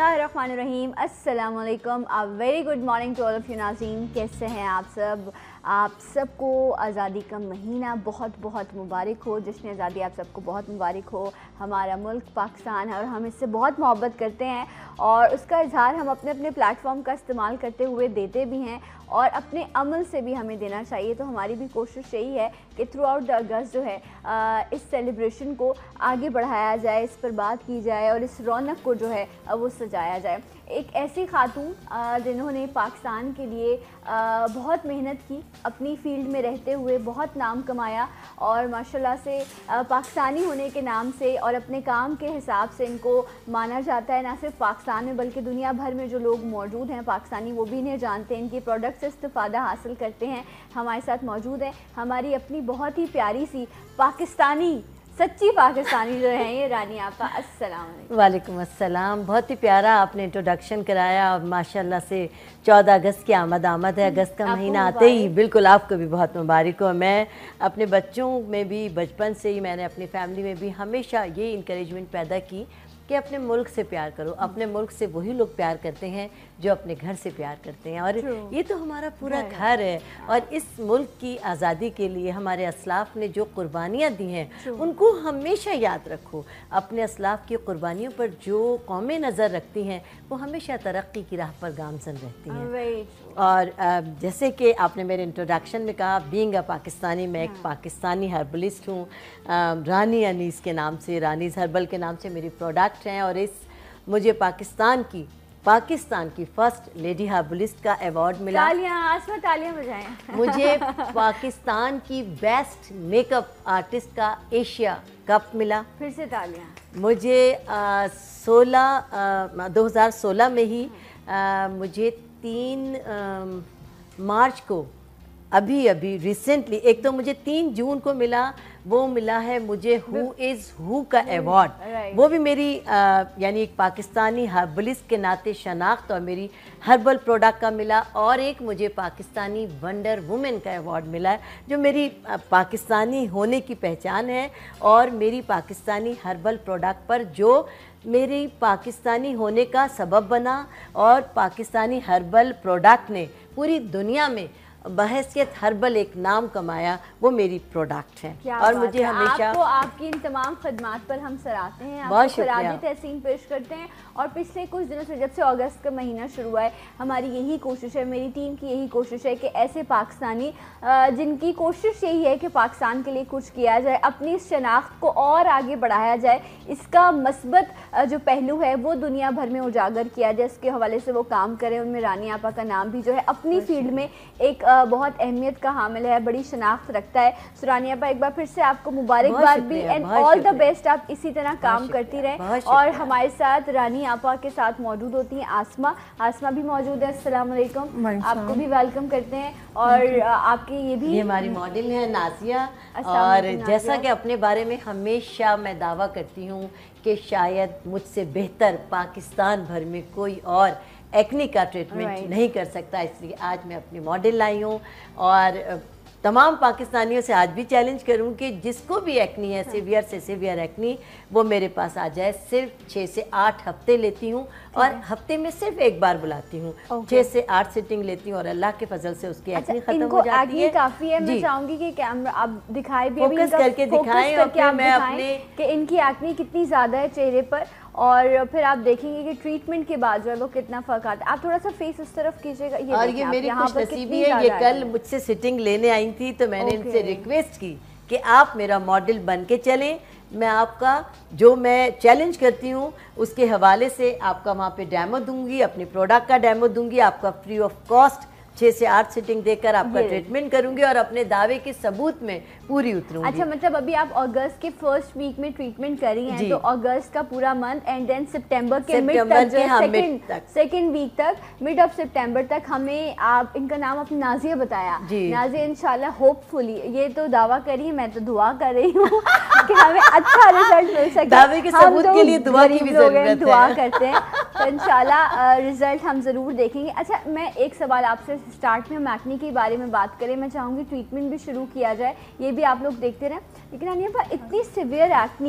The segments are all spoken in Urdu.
बिस्मिल्लाहिर्रहमानिर्रहीम। अस्सलाम वालेकुम। A very good morning to all of you नाज़रीन। कैसे हैं आप सब? आप सबको आज़ादी का महीना बहुत बहुत मुबारक हो। जश्न आज़ादी आप सबको बहुत मुबारक हो। हमारा मुल्क पाकिस्तान है और हम इससे बहुत मोहब्बत करते हैं और उसका इजहार हम अपने अपने प्लेटफॉर्म का इस्तेमाल करते हुए देते भी हैं और अपने अमल से भी हमें देना चाहिए। तो हमारी भी कोशिश यही है कि थ्रू आउट द अगस्त जो है इस सेलिब्रेशन को आगे बढ़ाया जाए, इस पर बात की जाए और इस रौनक को जो है वो सजाया जाए। एक ऐसी खातून जिन्होंने पाकिस्तान के लिए बहुत मेहनत की, अपनी फील्ड में रहते हुए बहुत नाम कमाया और माशाल्लाह से पाकिस्तानी होने के नाम से और अपने काम के हिसाब से इनको माना जाता है। ना सिर्फ पाकिस्तान में बल्कि दुनिया भर में जो लोग मौजूद हैं पाकिस्तानी, वो भी इन्हें जानते हैं, इनके प्रोडक्ट से इस्तिफ़ादा हासिल करते हैं। हमारे साथ मौजूद हैं हमारी अपनी बहुत ही प्यारी सी पाकिस्तानी, सच्ची पाकिस्तानी जो है ये रानी आपा। अस्सलाम वालेकुम। वालेकुम अस्सलाम। बहुत ही प्यारा आपने इंट्रोडक्शन कराया और माशाल्लाह से 14 अगस्त की आमद है। अगस्त का महीना आते ही बिल्कुल आपको भी बहुत मुबारक हो। मैं अपने बच्चों में भी बचपन से ही मैंने अपनी फैमिली में भी हमेशा ये इंकरेजमेंट पैदा की कि अपने मुल्क से प्यार करो। अपने मुल्क से वही लोग प्यार करते हैं जो अपने घर से प्यार करते हैं और ये तो हमारा पूरा घर है और इस मुल्क की आज़ादी के लिए हमारे असलाफ़ ने जो कुर्बानियाँ दी हैं उनको हमेशा याद रखो। अपने असलाफ़ की कुर्बानियों पर जो कौमें नज़र रखती हैं वो हमेशा तरक्की की राह पर गामज़न रहती हैं। और जैसे कि आपने मेरे इंट्रोडक्शन में कहा, बीइंग अ पाकिस्तानी, मैं एक पाकिस्तानी हर्बलिस्ट हूँ। रानी अनीस के नाम से, रानीज़ हर्बल के नाम से मेरी प्रोडक्ट हैं और मुझे पाकिस्तान की फर्स्ट लेडी हर्बलिस्ट का अवार्ड मिला। तालियां बजाएं। मुझे पाकिस्तान की बेस्ट मेकअप आर्टिस्ट का एशिया कप मिला। फिर से तालियां। मुझे 2016 में ही मुझे 3 मार्च को अभी रिसेंटली, एक तो मुझे 3 जून को मिला, वो मिला है मुझे हु इज़ हु का अवार्ड। वो भी मेरी यानी एक पाकिस्तानी हर्बलिस्ट के नाते शनाख्त और मेरी हर्बल प्रोडक्ट का मिला। और एक मुझे पाकिस्तानी वंडर वुमेन का अवार्ड मिला है जो मेरी पाकिस्तानी होने की पहचान है और मेरी पाकिस्तानी हर्बल प्रोडक्ट पर जो मेरी पाकिस्तानी होने का सबब बना और पाकिस्तानी हर्बल प्रोडक्ट ने पूरी दुनिया में बहैसियत हर्बल एक नाम कमाया, वो मेरी प्रोडक्ट है। और मुझे हमेशा आपको आपकी इन तमाम खदमात पर हम सराहते हैं, बहुत आपको खराज तहसीन पेश करते हैं। और पिछले कुछ दिनों से, जब से अगस्त का महीना शुरू हुआ है, हमारी यही कोशिश है, मेरी टीम की यही कोशिश है कि ऐसे पाकिस्तानी जिनकी कोशिश यही है कि पाकिस्तान के लिए कुछ किया जाए, अपनी शनाख्त को और आगे बढ़ाया जाए, इसका मस्बत जो पहलू है वो दुनिया भर में उजागर किया जाए, इसके हवाले से वो काम करें। उनमें रानी आपा का नाम भी जो है अपनी फील्ड में एक बहुत अहमियत का हामिल है, बड़ी शनाख्त रखता है। सो रानी आपा, एक बार फिर से आपको मुबारकबाद भी एंड ऑल द बेस्ट। आप इसी तरह काम करती रहें। और हमारे साथ रानी आपा के साथ मौजूद होती हैं आसमा भी मौजूद है। अस्सलाम वालेकुम, आपको भी वेलकम करते हैं। और आपके ये हमारी मॉडल है नाजिया। और जैसा कि अपने बारे में हमेशा मैं दावा करती हूँ कि शायद मुझसे बेहतर पाकिस्तान भर में कोई और एक्ने का ट्रीटमेंट नहीं कर सकता, इसलिए आज मैं अपनी मॉडल लाई हूँ और तमाम पाकिस्तानियों से आज भी चैलेंज करूँ कि जिसको भी एक्नी है, सीवियर से सीवियर एक्नी, वो मेरे पास आ जाए। सिर्फ 6 से 8 हफ्ते लेती हूँ और हफ्ते में सिर्फ एक बार बुलाती हूँ। 6 से 8 सिटिंग लेती हूँ और अल्लाह के फजल से उसकी एक्नी खत्म हो जाती है। काफ़ी है। मैं चाहूँगी कि कैमरा आप दिखाएं भी, फोकस करके दिखाएं और मैं अपने कि इनकी एक्नी कितनी ज़्यादा है चेहरे पर और फिर आप देखेंगे कि ट्रीटमेंट के बाद जो है वो कितना फ़र्क आता है। आप थोड़ा सा फेस इस तरफ कीजिएगा। और ये मेरी खुशनसीबी है, ये कल मुझसे सिटिंग लेने आई थी तो मैंने इनसे रिक्वेस्ट की कि आप मेरा मॉडल बन के चलें। मैं आपका जो मैं चैलेंज करती हूँ उसके हवाले से आपका वहाँ पे डेमो दूंगी, अपने प्रोडक्ट का डेमो दूंगी, आपका फ्री ऑफ कॉस्ट 6 से 8 सिटिंग देकर आपका ट्रीटमेंट करूंगी और अपने दावे के सबूत में पूरी उतरूंगी। अच्छा, मतलब अभी आप अगस्त के फर्स्ट वीक में ट्रीटमेंट कर रही हैं, तो अगस्त का पूरा मंथ एंड देन सितंबर के सेकंड वीक तक, मिड ऑफ सितंबर तक हमें आप इनका नाम अपनी नाजिया बताया। नाजिया इंशाल्लाह होपफुली, ये तो दावा करिए, मैं तो दुआ कर रही हूँ कि हमें अच्छा रिजल्ट मिल सके। दावे के सबूत के लिए दुआ की भी जरूरत है, दुआ करते हैं तो इंशाल्लाह रिजल्ट हम जरूर देखेंगे। अच्छा, मैं एक सवाल आपसे, स्टार्ट में हम एक्ने के बारे में बात करें, मैं चाहूँगी ट्रीटमेंट भी शुरू किया जाए, ये भी आप लोग देखते रहें। लेकिन अनिया, इतनी सिवियर एक्नी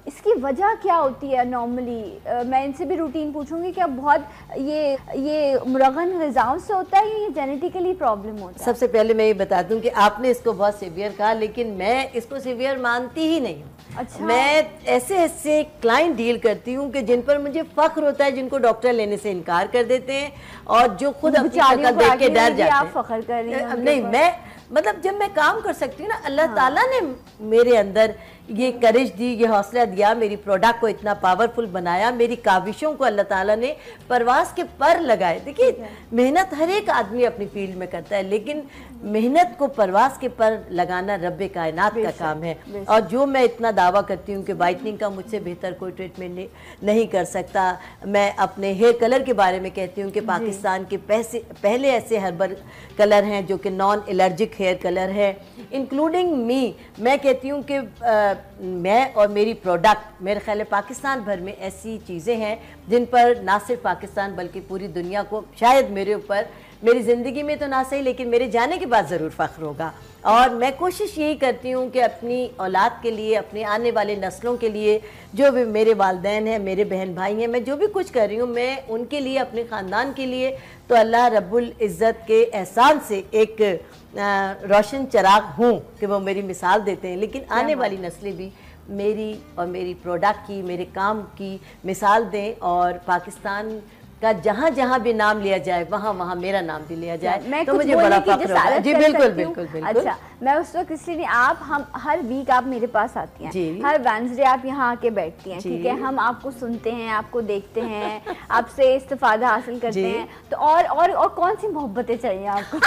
اس کی وجہ کیا ہوتی ہے نارملی؟ میں ان سے بھی روٹین پوچھوں گی کہ بہت یہ مرغن غذاؤں سے ہوتا ہے یا یہ جینیٹیکلی پرابلم ہوتا ہے؟ سب سے پہلے میں یہ بتا دوں کہ آپ نے اس کو بہت سیویئر کہا، لیکن میں اس کو سیویئر مانتی ہی نہیں ہوں۔ اچھا، میں ایسے کلائنٹ ڈیل کرتی ہوں کہ جن پر مجھے فخر ہوتا ہے، جن کو ڈاکٹر لینے سے انکار کر دیتے ہیں اور جو خود اپنی شکل دیکھ کے ڈر جاتے ہیں۔ آپ فخر کر رہی ہیں؟ نہیں، میں مطلب جب میں کام کر سکتی ہوں نا، اللہ تعالیٰ نے میرے اندر یہ کرج دی، یہ حوصلہ دیا، میری پروڈکٹ کو اتنا پاورفل بنایا، میری کاوشوں کو اللہ تعالیٰ نے پرواز کے پر لگائے۔ دیکھیے محنت ہر ایک آدمی اپنی فیلڈ میں کرتا ہے، لیکن محنت کو پرواز کے پر لگانا رب کائنات کا کام ہے۔ اور جو میں اتنا دعویٰ کرتی ہوں کہ وائٹننگ کا مجھ سے بہتر کوئی ٹریٹمنٹ نہیں کر سکتا، میں اپنے ہیئر کلر کے بارے میں کہتی ہوں کہ پاکستان کے پہلے ایسے ہربل کلر ہیں جو کہ نان الرجک ہیئر کلر ہے، انکلوڈنگ می۔ میں کہتی ہوں کہ میں اور میری پروڈکٹ، میرے خیال ہے پاکستان بھر میں ایسی چیزیں ہیں جن پر نہ صرف پاکستان بلکہ پوری دنیا کو، شاید میرے اوپر میری زندگی میں تو نہ صحیح لیکن میرے جانے کے بعد ضرور فخر ہوگا۔ اور میں کوشش یہی کرتی ہوں کہ اپنی اولاد کے لیے، اپنے آنے والے نسلوں کے لیے، جو بھی میرے والدین ہیں، میرے بہن بھائی ہیں، میں جو بھی کچھ کر رہی ہوں میں ان کے لیے، اپنے خاندان کے لیے تو اللہ رب العزت کے احسان سے ایک روشن چراغ ہوں کہ وہ میری مثال دیتے ہیں، لیکن آنے والی نسلیں بھی میری اور میری پروڈکٹ کی، میرے کام کی مثال دیں، اور پاکستان کا جہاں جہاں بھی نام لیا جائے وہاں وہاں میرا نام بھی لیا جائے تو مجھے بڑا فخر ہوگا۔ جی بالکل بالکل بالکل۔ اچھا، میں اس وقت اس لیے ہم ہر ویک آپ میرے پاس آتی ہیں، ہر وینسڈے آپ یہاں آ کے بیٹھتی ہیں، ٹھیک ہے؟ ہم آپ کو سنتے ہیں، آپ کو دیکھتے ہیں، آپ سے استفادہ حاصل کرتے ہیں، تو اور کون سی محبتیں چاہیے آپ کو؟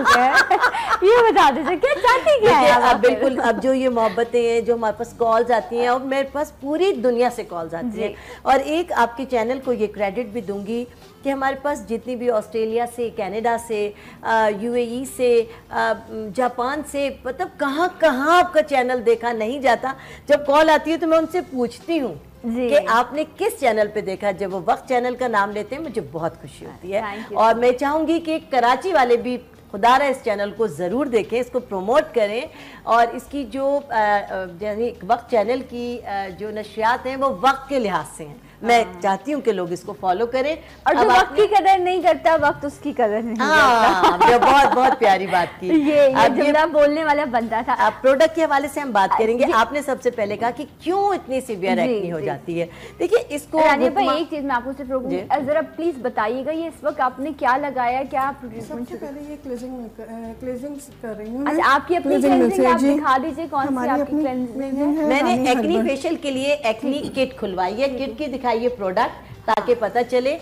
یہ بتا دیجیے کیا چاہتی کیا ہے آپ؟ بالکل، اب جو یہ محبتیں ہیں، جو ہمارے پاس کالز آتی ہیں، اور میرے پاس پوری دنیا سے کالز آتی ہیں، اور ایک آپ کے چینل کو یہ کریڈٹ بھی دوں گی کہ ہمارے پاس جتنی بھی آسٹریلیا سے، کینیڈا سے، یو اے ای سے، جاپان سے، مطلب کہاں کہاں آپ کا چینل دیکھا نہیں جاتا، جب کال آتی ہے تو میں ان سے پوچھتی ہوں کہ آپ نے کس چینل پہ دیکھا۔ جب وہ وقت چینل کا نام لیتے ہیں مجھے بہت خوشی ہوتی ہے، اور میں چاہوں گی کہ کراچی والے بھی خدا رہا اس چینل کو ضرور دیکھیں، اس کو پروموٹ کریں، اور اس کی جو یعنی وقت چینل کی جو نشریات ہیں وہ وقت کے لحاظ سے ہیں۔ میں چاہتی ہوں کہ لوگ اس کو فالو کریں، اور جو وقت کی قدر نہیں کرتا وقت اس کی قدر نہیں کرتا۔ یہ بہت بہت پیاری بات کی، یہ جملہ بولنے والا بندہ تھا۔ اب پروڈکٹ کے حوالے سے ہم بات کریں گے۔ آپ نے سب سے پہلے کہا کہ کیوں اتنی سیویئر ایکنی ہو جاتی ہے۔ دیکھیے اس کو رانیہ بھائی ایک چیز میں آپ کو صرف روکوں گی، ذرا پلیز بتائیے گا یہ اس وقت آپ نے کیا لگایا، کیا ٹریٹمنٹ؟ سب سے پہلے یہ کلیزنگ کر رہی ہوں۔ اچھا، آپ کی اپنی کلینزنگ آپ دکھا دیجیے کون سی آپ کی کلینزنگ ہے؟ میں نے ایکنی فیشل کے لیے ایکنی کٹ کھلوائی ہے، کٹ کی دکھائیے پروڈکٹ تاکہ پتہ چلے۔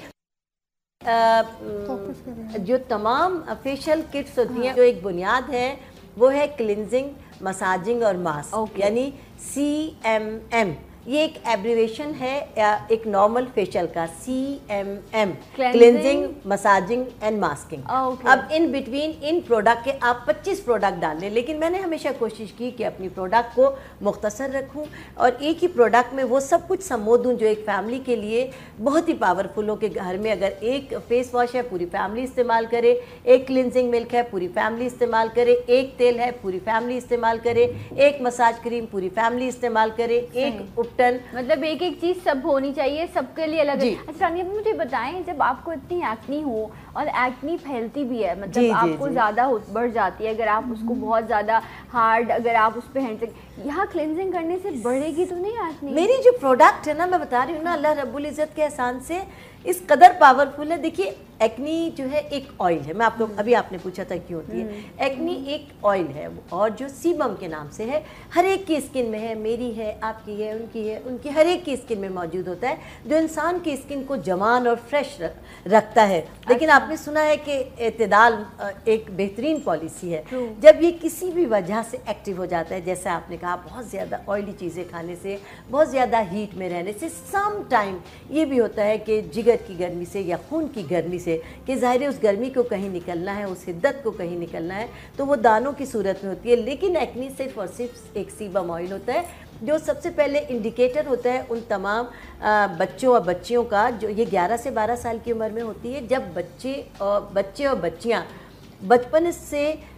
جو تمام فیشل کٹس ہوتی ہیں، جو ایک بنیاد ہے وہ ہے کلینزنگ، مساجنگ اور ماسک، یعنی CMM۔ یہ ایک ایبریویشن ہے ایک نارمل فیشل کا، CMM، cleansing, massaging and masking. اب ان بٹوین ان پروڈکٹ کے آپ 25 پروڈکٹ ڈال لیں، لیکن میں نے ہمیشہ کوشش کی کہ اپنی پروڈکٹ کو مختصر رکھوں اور ایک ہی پروڈکٹ میں وہ سب کچھ سمو دوں جو ایک فیملی کے لیے بہت ہی پاورفل ہو، کہ گھر میں اگر ایک فیس واش ہے پوری فیملی استعمال کرے، ایک کلینزنگ ملک ہے پوری فیملی استعمال کرے، ایک تیل ہے پوری فیملی استعمال کرے، ایک مساج کریم پوری فیملی استعمال کرے، ایک مطلب ایک ایک چیز سب ہونی چاہیے سب کے لیے الگ۔ اچھا رانیہ مجھے بتائیں، جب آپ کو اتنی ایکنی ہو اور ایکنی پھیلتی بھی ہے، مطلب آپ کو زیادہ بڑھ جاتی ہے، اگر آپ اس کو بہت زیادہ ہارڈ اگر آپ اس پہ ہینڈ یہاں کلینزنگ کرنے سے بڑھے گی تو نہیں ایکنی؟ میری جو پروڈکٹ ہے نا، میں بتا رہی ہوں نا، اللہ رب العزت کے احسان سے اس قدر پاورفل ہے۔ دیکھیے ایکنی جو ہے ایک آئل ہے، میں آپ کو ابھی آپ نے پوچھا تھا کیوں ہوتی ہے، ایکنی ایک آئل ہے اور جو سیبم کے نام سے ہے، ہر ایک کی اسکن میں ہے، میری ہے، آپ کی ہے، ان کی ہر ایک کی اسکن میں موجود ہوتا ہے، جو انسان کی اسکن کو جوان اور فریش رکھتا ہے۔ لیکن آپ نے سنا ہے کہ اعتدال ایک بہترین پالیسی ہے۔ جب یہ کسی بھی وجہ سے ایکٹیو ہو جاتا ہے، جیسے آپ نے کہا بہت زیادہ آئلی چیزیں کھانے سے، بہت زیادہ ہیٹ میں رہنے سے، سم ٹائم یہ بھی ہوتا ہے کہ جگر کی گرمی سے یا خون کی گرمی سے، کہ ظاہر ہے اس گرمی کو کہیں نکلنا ہے، اس حدت کو کہیں نکلنا ہے، تو وہ دانوں کی صورت میں ہوتی ہے۔ لیکن ایکنی صرف اور صرف ایک سیبم آئل ہوتا ہے جو سب سے پہلے انڈیکیٹر ہوتا ہے ان تمام بچوں اور بچیوں کا، جو یہ 11 سے 12 سال کی عمر میں ہوتی ہے، جب بچے اور بچیاں بچپن سے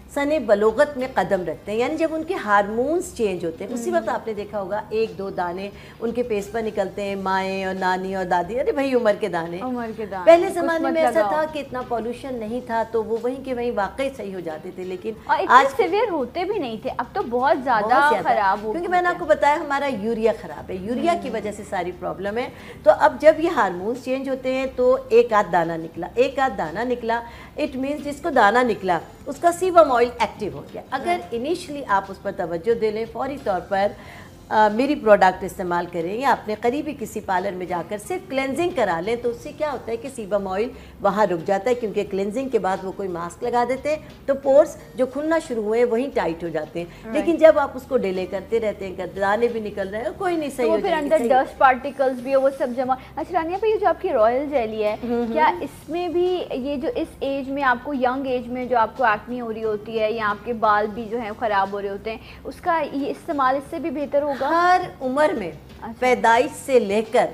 سن بلوغت میں قدم رکھتے ہیں، یعنی جب ان کے ہارمونز چینج ہوتے ہیں اسی وقت آپ نے دیکھا ہوگا 1-2 دانے ان کے فیس پر نکلتے ہیں، مائیں اور نانی اور دادی، ارے بھائی عمر کے دانے. پہلے زمانے میں ایسا تھا کہ اتنا پولوشن نہیں تھا تو وہ وہیں کے وہیں واقعی صحیح ہو جاتے تھے، لیکن آج سیویئر ہوتے بھی نہیں تھے، اب تو بہت زیادہ خراب ہو، کیونکہ میں نے آپ کو بتایا ہمارا یوریا خراب ہے، یوریا کی وجہ سے ساری پرابلم ہے. تو اب جب یہ ہارمونز چینج ہوتے ہیں تو ایک آدھ دانہ نکلا اٹ مینس جس کو دانہ نکلا اس کا سیبم آئل ایکٹیو ہو گیا. اگر انیشلی آپ اس پر توجہ دے لیں، فوری طور پر میری پروڈکٹ استعمال کریں یا اپنے قریبی کسی پارلر میں جا کر صرف کلینزنگ کرا لیں، تو اس سے کیا ہوتا ہے کہ سیبم آئل وہاں رک جاتا ہے، کیونکہ کلینزنگ کے بعد وہ کوئی ماسک لگا دیتے ہیں تو پورس جو کھلنا شروع ہوئے ہیں وہیں ٹائٹ ہو جاتے ہیں. لیکن جب آپ اس کو ڈیلے کرتے رہتے ہیں، دانے بھی نکل رہے ہیں، کوئی نہیں صحیح ہو پھر اندر ڈسٹ پارٹیکلز بھی وہ سب جمع. اچھا رانیہ بھائی، یہ جو آپ کی رائل جیلی ہے، کیا اس میں بھی یہ جو اس ایج میں آپ کو ینگ ایج میں جو آپ کو ایکنی ہو رہی ہوتی ہے یا آپ کے بال بھی جو ہیں خراب ہو رہے ہوتے ہیں، اس کا یہ استعمال اس سے بھی بہتر ہوگا؟ ہر عمر میں پیدائش سے لے کر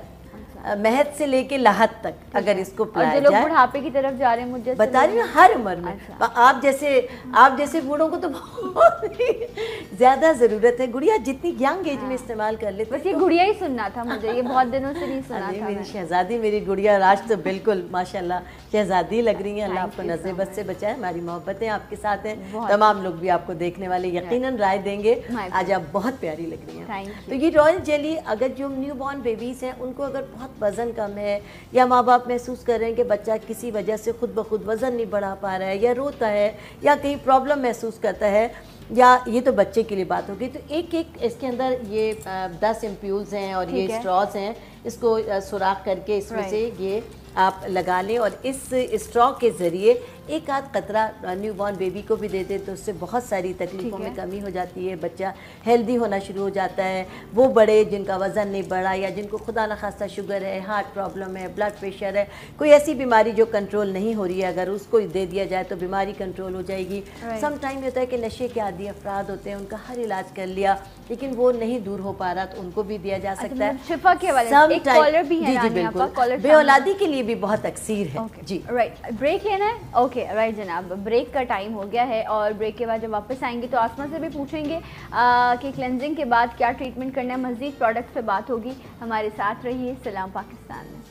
مہد سے لے کے لاحت تک اگر اس کو پلایا جائے، جو لوگ بڑھاپے کی طرف جا رہے ہیں، مجھے بتا رہی ہوں ہر عمر میں. آپ جیسے بوڑھوں کو تو بہت زیادہ ضرورت ہے. گڑیا جتنی ینگ ایج میں استعمال کر لیتے. بس یہ گڑیا ہی سننا تھا مجھے، یہ بہت دنوں سے نہیں سنا تھا. میری شہزادی، میری گڑیا آج تو بالکل ماشاءاللہ شہزادی لگ رہی ہیں. اللہ آپ کو نظر بد سے بچائے. ہماری محبتیں آپ کے ساتھ ہیں، تمام لوگ بھی آپ کو دیکھنے والے یقیناً رائے دیں گے. آج آپ بہت پیاری لگ رہی ہیں. تو یہ رائل جیلی، اگر جو نیو بورن بیبیز ہیں ان کو اگر بہت وزن کم ہے یا ماں باپ محسوس کر رہے ہیں کہ بچہ کسی وجہ سے خود بخود وزن نہیں بڑھا پا رہا ہے یا روتا ہے یا کہیں پرابلم محسوس کرتا ہے، یا یہ تو بچے کے لیے بات ہوگی، تو ایک اس کے اندر یہ 10 امپیولز ہیں اور یہ اسٹراز ہیں. اس کو سوراخ کر کے اس میں سے یہ آپ لگا لیں اور اس اسٹرا کے ذریعے ایک آدھ قطرہ نیو بورن بیبی کو بھی دے دیں تو اس سے بہت ساری تکلیفوں میں کمی ہو جاتی ہے. بچہ ہیلدی ہونا شروع ہو جاتا ہے. وہ بڑے جن کا وزن نہیں بڑھا یا جن کو خدا نخواستہ شوگر ہے، ہارٹ پرابلم ہے، بلڈ پریشر ہے، کوئی ایسی بیماری جو کنٹرول نہیں ہو رہی ہے، اگر اس کو دے دیا جائے تو بیماری کنٹرول ہو جائے گی. سم ٹائم ہوتا ہے کہ نشے کے عادی افراد ہوتے ہیں، ان کا ہر علاج کر لیا لیکن وہ نہیں دور ہو پا رہا، تو ان کو بھی دیا جا سکتا ہے. شفا کے حوالے سے ایک کالر بھی ہے، جی بالکل، بے اولادی کے لیے بھی بہت اکثیر ہے. جی رائٹ، بریک لینا ہے. اوکے رائٹ جناب، بریک کا ٹائم ہو گیا ہے اور بریک کے بعد جب واپس آئیں گے تو آسما سے بھی پوچھیں گے کہ کلینزنگ کے بعد کیا ٹریٹمنٹ کرنا ہے. مزید پروڈکٹس پہ بات ہوگی. ہمارے ساتھ رہیے. سلام پاکستان میں.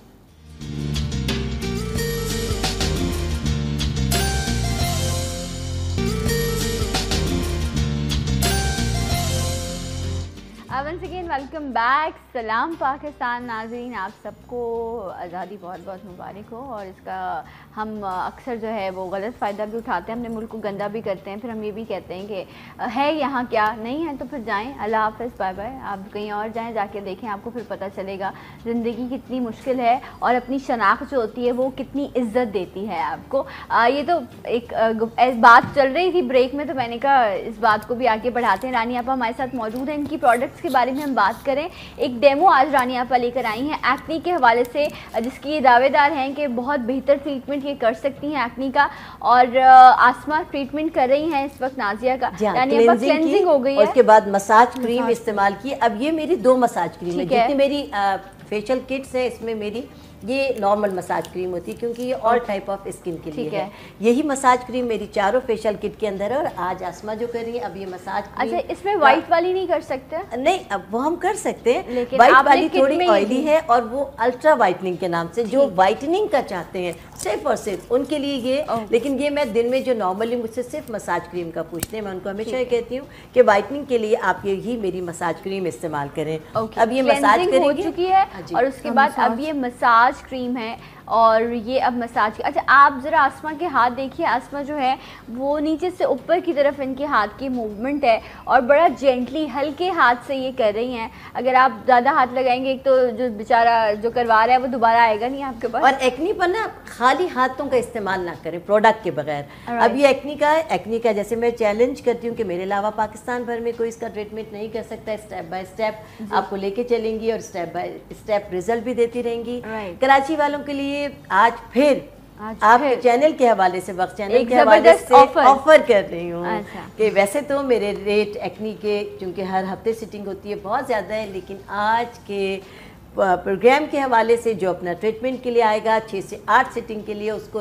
Once again welcome back. سلام پاکستان ناظرین، آپ سب کو آزادی بہت بہت مبارک ہو. اور اس کا ہم اکثر جو ہے وہ غلط فائدہ بھی اٹھاتے ہیں، اپنے ملک کو گندا بھی کرتے ہیں. پھر ہم یہ بھی کہتے ہیں کہ ہے یہاں کیا نہیں ہے تو پھر جائیں. اللہ حافظ، بائے بائے. آپ کہیں اور جائیں، جا کے دیکھیں، آپ کو پھر پتہ چلے گا زندگی کتنی مشکل ہے اور اپنی شناخت جو ہوتی ہے وہ کتنی عزت دیتی ہے آپ کو. یہ تو ایک بات چل رہی تھی بریک میں، تو میں نے کہا اس بات کو بھی آگے بڑھاتے ہیں. رانی آپا ہمارے ساتھ موجود ہیں، ان کی پروڈکٹس کے بارے میں ہم بات کریں. ایک ڈیمو آج رانی آپا لے کر آئی ہیں ایکنی کے حوالے سے، جس کی یہ دعوے دار ہیں کہ بہت بہتر ٹریٹمنٹ یہ کر سکتی ہیں ایکنی کا. اور آسما ٹریٹمنٹ کر رہی ہیں اس وقت نازیہ کا، یعنی اب کلینزنگ ہو گئی ہے. اس کے بعد مساج کریم استعمال کی. اب یہ میری 2 مساج کریم ہے. جتنی میری فیشل کٹس ہیں اس میں میری یہ نارمل مساج کریم ہوتی ہے کیونکہ یہ آل ٹائپ آف اسکن کے لیے ہے. یہی مساج کریم میری چاروں فیشل کٹ کے اندر ہے. اور آج آسما جو کر رہی ہے اب یہ مساج کریم. اچھا، اس میں وائٹ والی نہیں کر سکتے؟ نہیں، اب وہ ہم کر سکتے ہیں. وائٹ والی تھوڑی آئلی ہے اور وہ الٹرا وائٹننگ کے نام سے جو وائٹننگ کا چاہتے ہیں صرف اور صرف ان کے لیے یہ. لیکن یہ میں دن میں جو نارملی مجھ سے صرف مساج کریم کا پوچھتے ہیں، میں ان کو ہمیشہ یہ کہتی ہوں کہ وائٹننگ کے لیے آپ یہی میری مساج کریم استعمال کریں. اب یہ مساج ہو چکی ہے اور اس کے بعد اب یہ مساج کریم ہے اور یہ اب مساج. اچھا، آپ ذرا آسما کے ہاتھ دیکھیے. آسما جو ہے وہ نیچے سے اوپر کی طرف ان کے ہاتھ کی موومنٹ ہے اور بڑا جینٹلی ہلکے ہاتھ سے یہ کر رہی ہیں. اگر آپ زیادہ ہاتھ لگائیں گے ایک تو جو بیچارہ جو کروا رہا ہے وہ دوبارہ آئے گا نہیں آپ کے پاس. اور ایکنی پر نا خالی ہاتھوں کا استعمال نہ کریں پروڈکٹ کے بغیر. اب یہ ایکنی کا ہے. ایکنی کا جیسے میں چیلنج کرتی ہوں کہ میرے علاوہ پاکستان بھر میں کوئی اس کا ٹریٹمنٹ نہیں کر سکتا. اسٹیپ بائی اسٹیپ آپ کو لے کے چلیں گی اور اسٹیپ بائی اسٹیپ ریزلٹ بھی دیتی رہیں گی. کراچی والوں کے لیے آج پھر آپ چینل کے حوالے سے وقت چینل کے حوالے سے آفر کر رہی ہوں کہ ویسے تو میرے ریٹ ایکنی کے چونکہ ہر ہفتے سٹنگ ہوتی ہے بہت زیادہ ہے، لیکن آج کے پروگرام کے حوالے سے جو اپنا ٹریٹمنٹ کے لیے آئے گا 6 سے 8 سیٹنگ کے لیے اس کو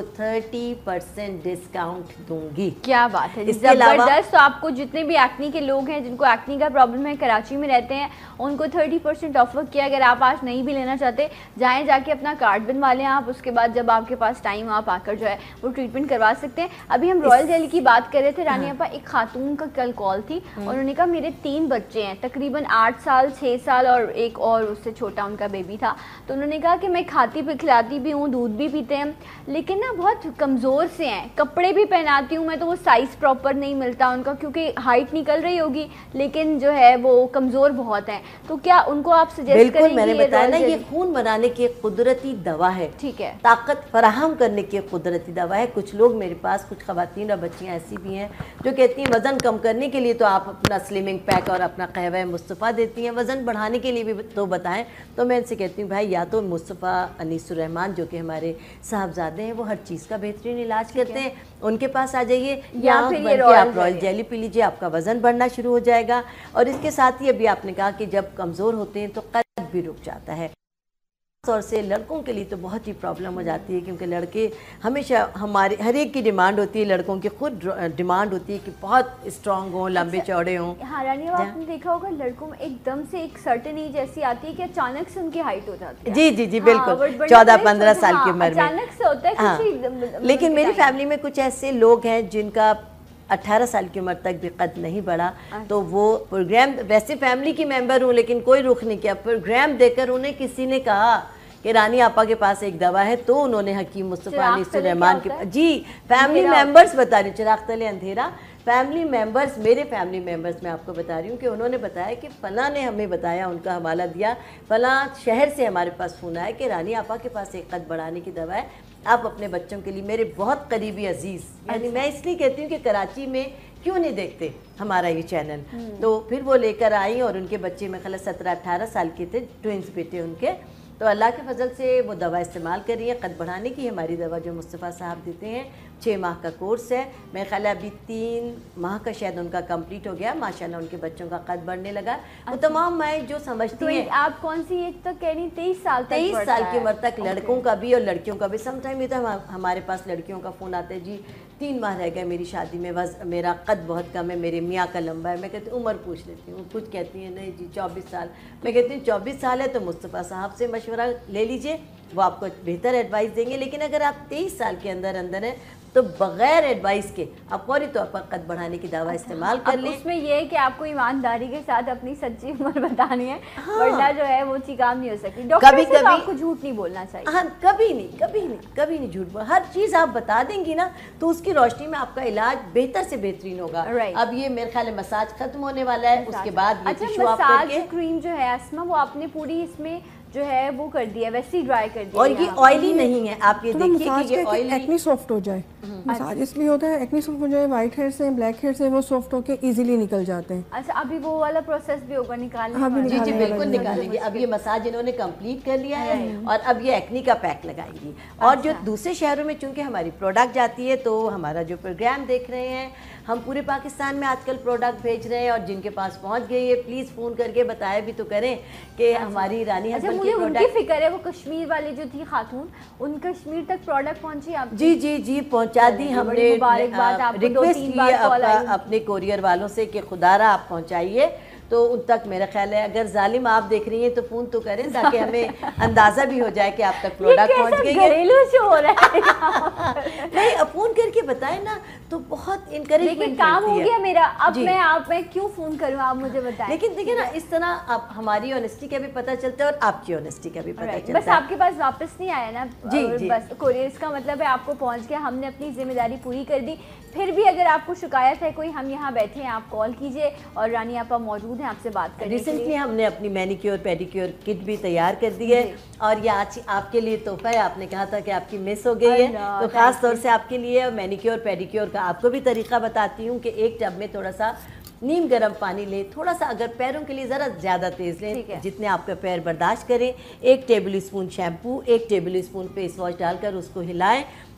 30% ڈسکاؤنٹ دوں گی. کیا بات ہے, زبردست. تو آپ کو جتنے بھی ایکنی کے لوگ ہیں جن کو ایکنی کا پرابلم ہے, کراچی میں رہتے ہیں, ان کو 30% آفر کیا. اگر آپ آج نہیں بھی لینا چاہتے, جائیں جا کے اپنا کارڈ بنوا لیں آپ, اس کے بعد جب آپ کے پاس ٹائم آپ آ کر جو ہے وہ ٹریٹمنٹ کروا سکتے ہیں. ابھی ہم رائل جیلی کی بات کر رہے تھے رانی آپا, ایک خاتون کا کل کال تھی, انہوں نے کہا میرے 3 بچے ہیں, تقریباً 8 سال 6 سال اور ایک اور اس سے چھوٹا ان کا بیبی تھا. تو انہوں نے کہا کہ میں کھاتی بھی کھلاتی بھی ہوں, دودھ بھی پیتے ہیں, لیکن نا بہت کمزور سے ہیں. کپڑے بھی پہناتی ہوں میں تو وہ سائز پراپر نہیں ملتا ان کا, کیونکہ ہائٹ نکل رہی ہوگی لیکن جو ہے وہ کمزور بہت ہیں. تو کیا ان کو آپ سجیسٹ کریں گے؟ میں نے بتایا نا, یہ خون بنانے کی ایک قدرتی دوا ہے, ٹھیک ہے, طاقت فراہم کرنے کی ایک قدرتی دوا ہے. کچھ لوگ میرے پاس, کچھ خواتین اور بچیاں ایسی بھی ہیں جو کہتی ہیں وزن کم کرنے کے لیے تو آپ اپنا سلیمنگ پیک اور اپنا قہوہ مصطفیٰ دیتی ہیں, وزن بڑھانے کے لیے بھی تو بتائیں. تو میں ان سے کہتی ہوں بھائی یا تو مصطفیٰ انیس الرحمان جو کہ ہمارے صاحبزادے ہیں, وہ ہر چیز کا بہترین علاج کرتے ہیں, ان کے پاس آ جائیے, یا پھر آپ رائل جیلی پی لیجیے, آپ کا وزن بڑھنا شروع ہو جائے گا. اور اس کے ساتھ ہی ابھی آپ نے کہا کہ جب کمزور ہوتے ہیں تو قد بھی رک جاتا ہے. طور سے لڑکوں کے لیے تو بہت ہی پرابلم ہو جاتی ہے, کیونکہ لڑکے ہمیشہ ہمارے ہر ایک کی ڈیمانڈ ہوتی ہے, لڑکوں کی خود ڈیمانڈ ہوتی ہے کہ بہت اسٹرانگ ہوں, لمبے چوڑے ہوں. ہاں رانی, آپ نے دیکھا ہوگا لڑکوں میں ایک دم سے ایک سرٹن ایج ایسی آتی ہے کہ اچانک سے ان کی ہائٹ ہو جاتی ہے. جی جی جی بالکل, 14-15 سال کی عمر میں اچانک سے ہوتا ہے. لیکن میری فیملی میں کچھ ایسے لوگ ہیں جن کا 18 سال کی عمر تک بھی قد نہیں بڑھا, تو وہ پروگرام, ویسے فیملی کی ممبر ہوں لیکن کوئی رخ نہیں کیا, پروگرام دے کر انہیں کسی نے کہا کہ رانی آپا کے پاس ایک دوا ہے, تو انہوں نے حکیم مصطفیٰ انیس الرحمان کے, جی فیملی ممبرز بتا رہی ہوں, چراغ تلے اندھیرا, فیملی ممبرز, میرے فیملی ممبرز میں آپ کو بتا رہی ہوں کہ انہوں نے بتایا کہ فلاں نے ہمیں بتایا, ان کا حوالہ دیا, فلاں شہر سے ہمارے پاس فون آیا کہ رانی آپا کے پاس ایک قد بڑھانے کی دوا ہے, آپ اپنے بچوں کے لیے. میرے بہت قریبی عزیز, یعنی میں اس لیے کہتی ہوں کہ کراچی میں کیوں نہیں دیکھتے ہمارا یہ چینل, تو پھر وہ لے کر آئیں, اور ان کے بچے میں خیال 17-18 سال کے تھے, ٹوئنس بیٹے ان کے. تو اللہ کے فضل سے وہ دوا استعمال کر رہی ہیں قد بڑھانے کی. ہماری دوا جو مصطفیٰ صاحب دیتے ہیں 6 ماہ کا کورس ہے, میں خیال ابھی 3 ماہ کا شاید ان کا کمپلیٹ ہو گیا, ماشاءاللہ ان کے بچوں کا قد بڑھنے لگا. وہ تمام مائیں جو سمجھتی ہیں, آپ کون سی ایج تک کہہ رہی ہیں؟ 23 سال کی عمر تک, لڑکوں کا بھی اور لڑکیوں کا بھی. سم ٹائم یہ تو ہمارے پاس لڑکیوں کا فون آتا ہے, جی 3 ماہ رہ گئے میری شادی میں, میرا قد بہت کم ہے, میرے میاں کا لمبا ہے. میں کہتی ہوں عمر پوچھ لیتی ہوں, کچھ کہتی ہیں نہیں جی 24 سال. میں کہتی ہوں 24 سال ہے تو مصطفیٰ صاحب سے مشورہ لے لیجئے, وہ آپ کو بہتر ایڈوائس دیں گے. لیکن اگر آپ 23 سال کے اندر ہے تو بغیر ایڈوائس کے آپ فوری طور پر قد بڑھانے کی دوا استعمال کر لیں. اس میں یہ ہے کہ آپ کو ایمانداری کے ساتھ اپنی سچی عمر بتانی ہے, ورنہ جو ہے وہ چیز کام نہیں ہو سکتی. ڈاکٹر سے آپ کو جھوٹ نہیں بولنا چاہیے. ہاں کبھی نہیں جھوٹ بول, ہر چیز آپ بتا دیں گی نا تو اس کی روشنی میں آپ کا علاج بہتر سے بہترین ہوگا. اب یہ میرے خیال ہے مساج ختم ہونے والا ہے, اس کے بعد یہ ٹشو آپ کر کے, کریم جو ہے اسما وہ آپ نے پوری اس میں جو ہے وہ کر دیا, ویسے ہی ڈرائی کر دیا, اور یہ آئلی نہیں ہے. آپ یہ دیکھیے کہ یہ آئلی, ایکنی سافٹ ہو جائے, مساج اس لیے ہوتا ہے ایکنی سافٹ ہو جائے, وائٹ ہیئر سے بلیک ہیئر سے وہ سافٹ ہو کے ایزیلی نکل جاتے ہیں. اچھا ابھی وہ والا پروسیس بھی ہوگا نکالنے؟ جی جی بالکل نکالیں گے. اب یہ مساج انہوں نے کمپلیٹ کر لیا ہے, اور اب یہ ایکنی کا پیک لگائیں گی. اور جو دوسرے شہروں میں چونکہ ہماری پروڈکٹ جاتی ہے, تو ہمارا جو پروگرام دیکھ رہے ہیں, ہم پورے پاکستان میں آج کل پروڈکٹ بھیج رہے ہیں, اور جن کے پاس پہنچ گئی ہے پلیز فون کر کے بتایا بھی تو کریں کہ ہماری رانی ہسبینڈ کی پروڈکٹ. مجھے فکر ہے وہ کشمیر والی جو تھی خاتون, ان کشمیر تک پروڈکٹ پہنچی آپ؟ جی جی جی پہنچا دی. ہم نے ریکویسٹ کی اپنے کوریئر والوں سے کہ خدا را آپ پہنچائیے, تو ان تک میرا خیال ہے اگر ظالم آپ دیکھ رہی ہیں تو فون تو کریں تاکہ ہمیں اندازہ بھی ہو جائے کہ آپ تک پروڈکٹ پہنچ گئی ہے. گھریلو شو ہو رہا ہے. نہیں فون کر کے بتائیں نا تو بہت انکریجمنٹ ملتی ہے. کام ہو گیا میرا, اب میں کیوں فون کروں, آپ مجھے بتائیں. لیکن دیکھیں نا اس طرح آپ ہماری آنیسٹی کا بھی پتہ چلتا ہے اور آپ کی آنیسٹی کا بھی پتہ چلتا ہے. بس آپ کے پاس واپس نہیں آیا نا, بس کوریئرز کا مطلب ہے آپ کو پہنچ گیا, ہم نے اپنی ذمہ داری پوری کر دی. پھر بھی اگر آپ کو شکایت ہے کوئی, ہم یہاں بیٹھے ہیں, آپ کال کیجئے, اور رانی آپا موجود ہیں آپ سے بات کرنے. ریسنٹلی ہم نے اپنی مینیکیور پیڈیکیور کٹ بھی تیار کر دی ہے, اور یہ آج آپ کے لیے تحفہ ہے. آپ نے کہا تھا کہ آپ کی مس ہو گئی ہے, تو خاص طور سے آپ کے لیے مینیکیور پیڈیکیور کا آپ کو بھی طریقہ بتاتی ہوں کہ ایک ٹب میں تھوڑا سا نیم گرم پانی لیں, تھوڑا سا اگر پیروں کے لیے ذرا زیادہ تیز لیں جتنے آپ کا پیر برداشت کریں, 1 table spoon shampoo, 1 table spoon face wash ڈال کر اس کو ہلائیں,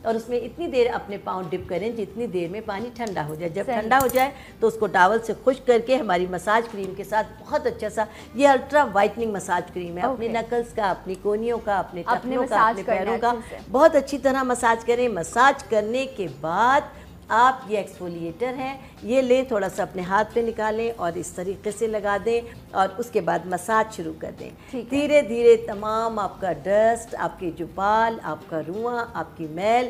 اور اس میں اتنی دیر اپنے پاؤں ڈپ کریں جتنی دیر میں پانی ٹھنڈا ہو جائے. جب ٹھنڈا ہو جائے تو اس کو ٹاول سے خشک کر کے ہماری مساج کریم کے ساتھ بہت اچھا سا, یہ الٹرا وائٹننگ مساج کریم ہے, اپنی نکلز کا, اپنی کونیوں کا, اپنے ٹخنوں کا, اپنے پیروں کا بہت اچھی طرح مساج کریں. مساج کرنے کے بعد آپ یہ ایکسفولیٹر ہے یہ لیں, تھوڑا سا اپنے ہاتھ پہ نکالیں اور اس طریقے سے لگا دیں اور اس کے بعد مساج شروع کر دیں. دھیرے دھیرے تمام آپ کا ڈسٹ, آپ کے جو بال, آپ کا رواں, آپ کی میل,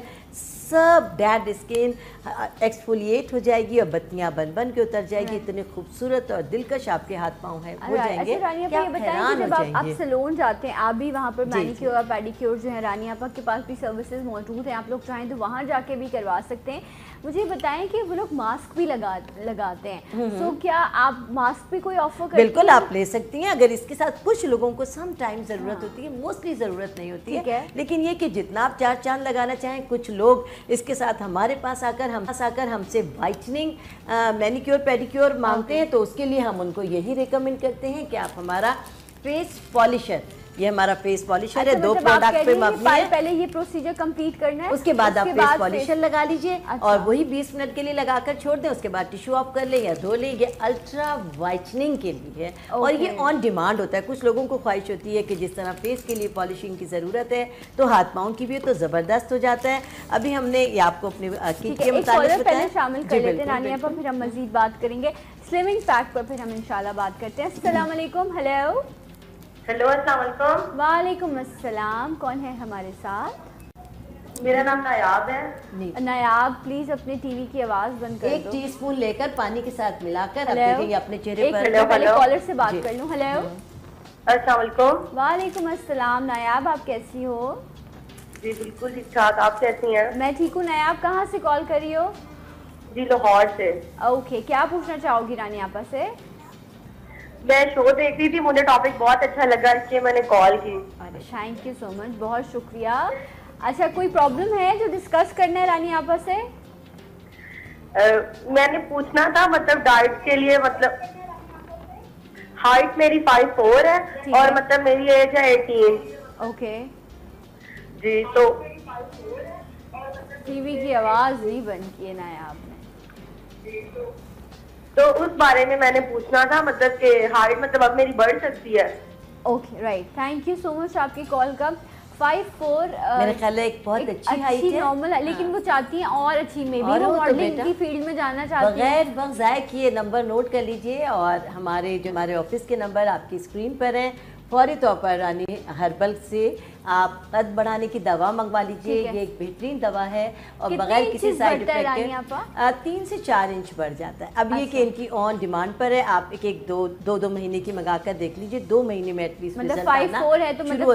سب ڈیڈ اسکن ایکسفولیٹ ہو جائے گی اور بتیاں بن بن کے اتر جائے گی. اتنے خوبصورت اور دلکش آپ کے ہاتھ پاؤں ہیں ہو جائیں گے کہ آپ حیران ہو جائیں گے. آپ سیلون جاتے ہیں, آپ بھی وہاں پر مینیکیور اور پیڈیکیور جو ہے رانی آپا کے پاس بھی سروسز موجود ہیں, آپ لوگ چاہیں تو وہاں جا کے بھی کروا سکتے ہیں. مجھے بتائیں کہ وہ لوگ ماسک بھی لگاتے ہیں, سو کیا آپ ماسک بھی کوئی آفر کرتے ہیں؟ بالکل آپ لے سکتی ہیں. اگر اس کے ساتھ کچھ لوگوں کو سم ٹائم ضرورت ہوتی ہے, موسٹلی ضرورت نہیں ہوتی ہے, لیکن یہ کہ جتنا آپ چار چاند لگانا چاہیں. کچھ لوگ اس کے ساتھ ہمارے پاس آ کر ہم سے وائٹننگ مینیکیور پیڈیکیور مانگتے ہیں, تو اس کے لیے ہم ان کو یہی ریکمینڈ کرتے ہیں کہ آپ ہمارا فیس پالشر, یہ ہمارا فیس پالشر ہے, 2 پروڈکٹ پہ مبنی ہے. پہلے یہ پروسیجر کمپلیٹ کرنا ہے, اس کے بعد آپ فیس پالشر لگا لیجئے اور وہی 20 منٹ کے لیے لگا کر چھوڑ دیں. اس کے بعد ٹیشو آف کر لیں یا دھو لیں. یہ الٹرا وائٹننگ کے لیے ہے اور یہ آن ڈیمانڈ ہوتا ہے. کچھ لوگوں کو خواہش ہوتی ہے کہ جس طرح فیس کے لیے پالشنگ کی ضرورت ہے تو ہاتھ پاؤں کی بھی تو زبردست ہو جاتا ہے. ابھی ہم نے یہ آپ کو اپنے کٹ کے متعلق پہلے شامل کر لیتے ہیں رانیہ پر, پھر ہم مزید بات کریں گے سلمنگ پیک پر, پھر ہم انشاءاللہ بات کرتے ہیں. السلام علیکم. ہیلو. ہیلو, السلام علیکم. وعلیکم السلام. کون ہے ہمارے ساتھ؟ میرا نام نایاب ہے. نایاب پلیز اپنے ٹی وی کی آواز بند کر دو. 1 ٹی اسپون لے کر پانی کے ساتھ ملا کر آپ دیکھیں گے اپنے چہرے پر. پہلے کالر سے بات کر لوں. ہیلو. السلام علیکم. وعلیکم السلام. نایاب آپ کیسی ہو؟ جی بالکل ٹھیک ٹھاک, آپ کیسی ہیں؟ میں ٹھیک ہوں. نایاب کہاں سے کال کر رہی ہو؟ جی لاہور سے. اوکے, کیا پوچھنا چاہو گی رانی آپا سے؟ میں شو دیکھ رہی تھی, مجھے ٹاپک بہت اچھا لگا اس لیے میں نے کال کی. تھینک یو سو مچ, بہت شکریہ. اچھا, کوئی پرابلم ہے جو ڈسکس کرنا ہے رانی آپا سے؟ میں نے پوچھنا تھا مطلب ڈائٹ کے لیے, مطلب ہائٹ میری 5'4" ہے اور مطلب میری ایج ہے 18. اوکے جی, تو ٹی وی کی آواز نہیں بند کی ہے نایاب نے. تو اس بارے میں نے پوچھنا تھا مطلب کہ ہائٹ مطلب اب میری بڑھ سکتی ہے. Okay right, thank you so much آپ کی کال کا. 5'4" میرے خیال ہے ایک بہت اچھی ہائٹ ہے, نارمل ہے, لیکن وہ چاہتی ہیں اور اچھی, میں بھی وہ ماڈلنگ کی فیلڈ میں جانا چاہتی ہیں. بغیر وقت ضائع کیے نمبر نوٹ کر لیجئے اور ہمارے آفس کے نمبر آپ کی اسکرین پر ہیں. فوری طور پر رانی ہربل سے آپ قد بڑھانے کی دوا منگوا لیجئے. یہ ایک بہترین دوا ہے اور بغیر کسی سائیڈ افیکٹ کے 3 سے 4 انچ بڑھ جاتا ہے. اب یہ کہ ان کی آن ڈیمانڈ پر ہے, آپ ایک 2 مہینے کی منگا کر دیکھ لیجئے. 2 مہینے میں ایٹ لیسٹ مطلب 5'4" ہے تو مطلب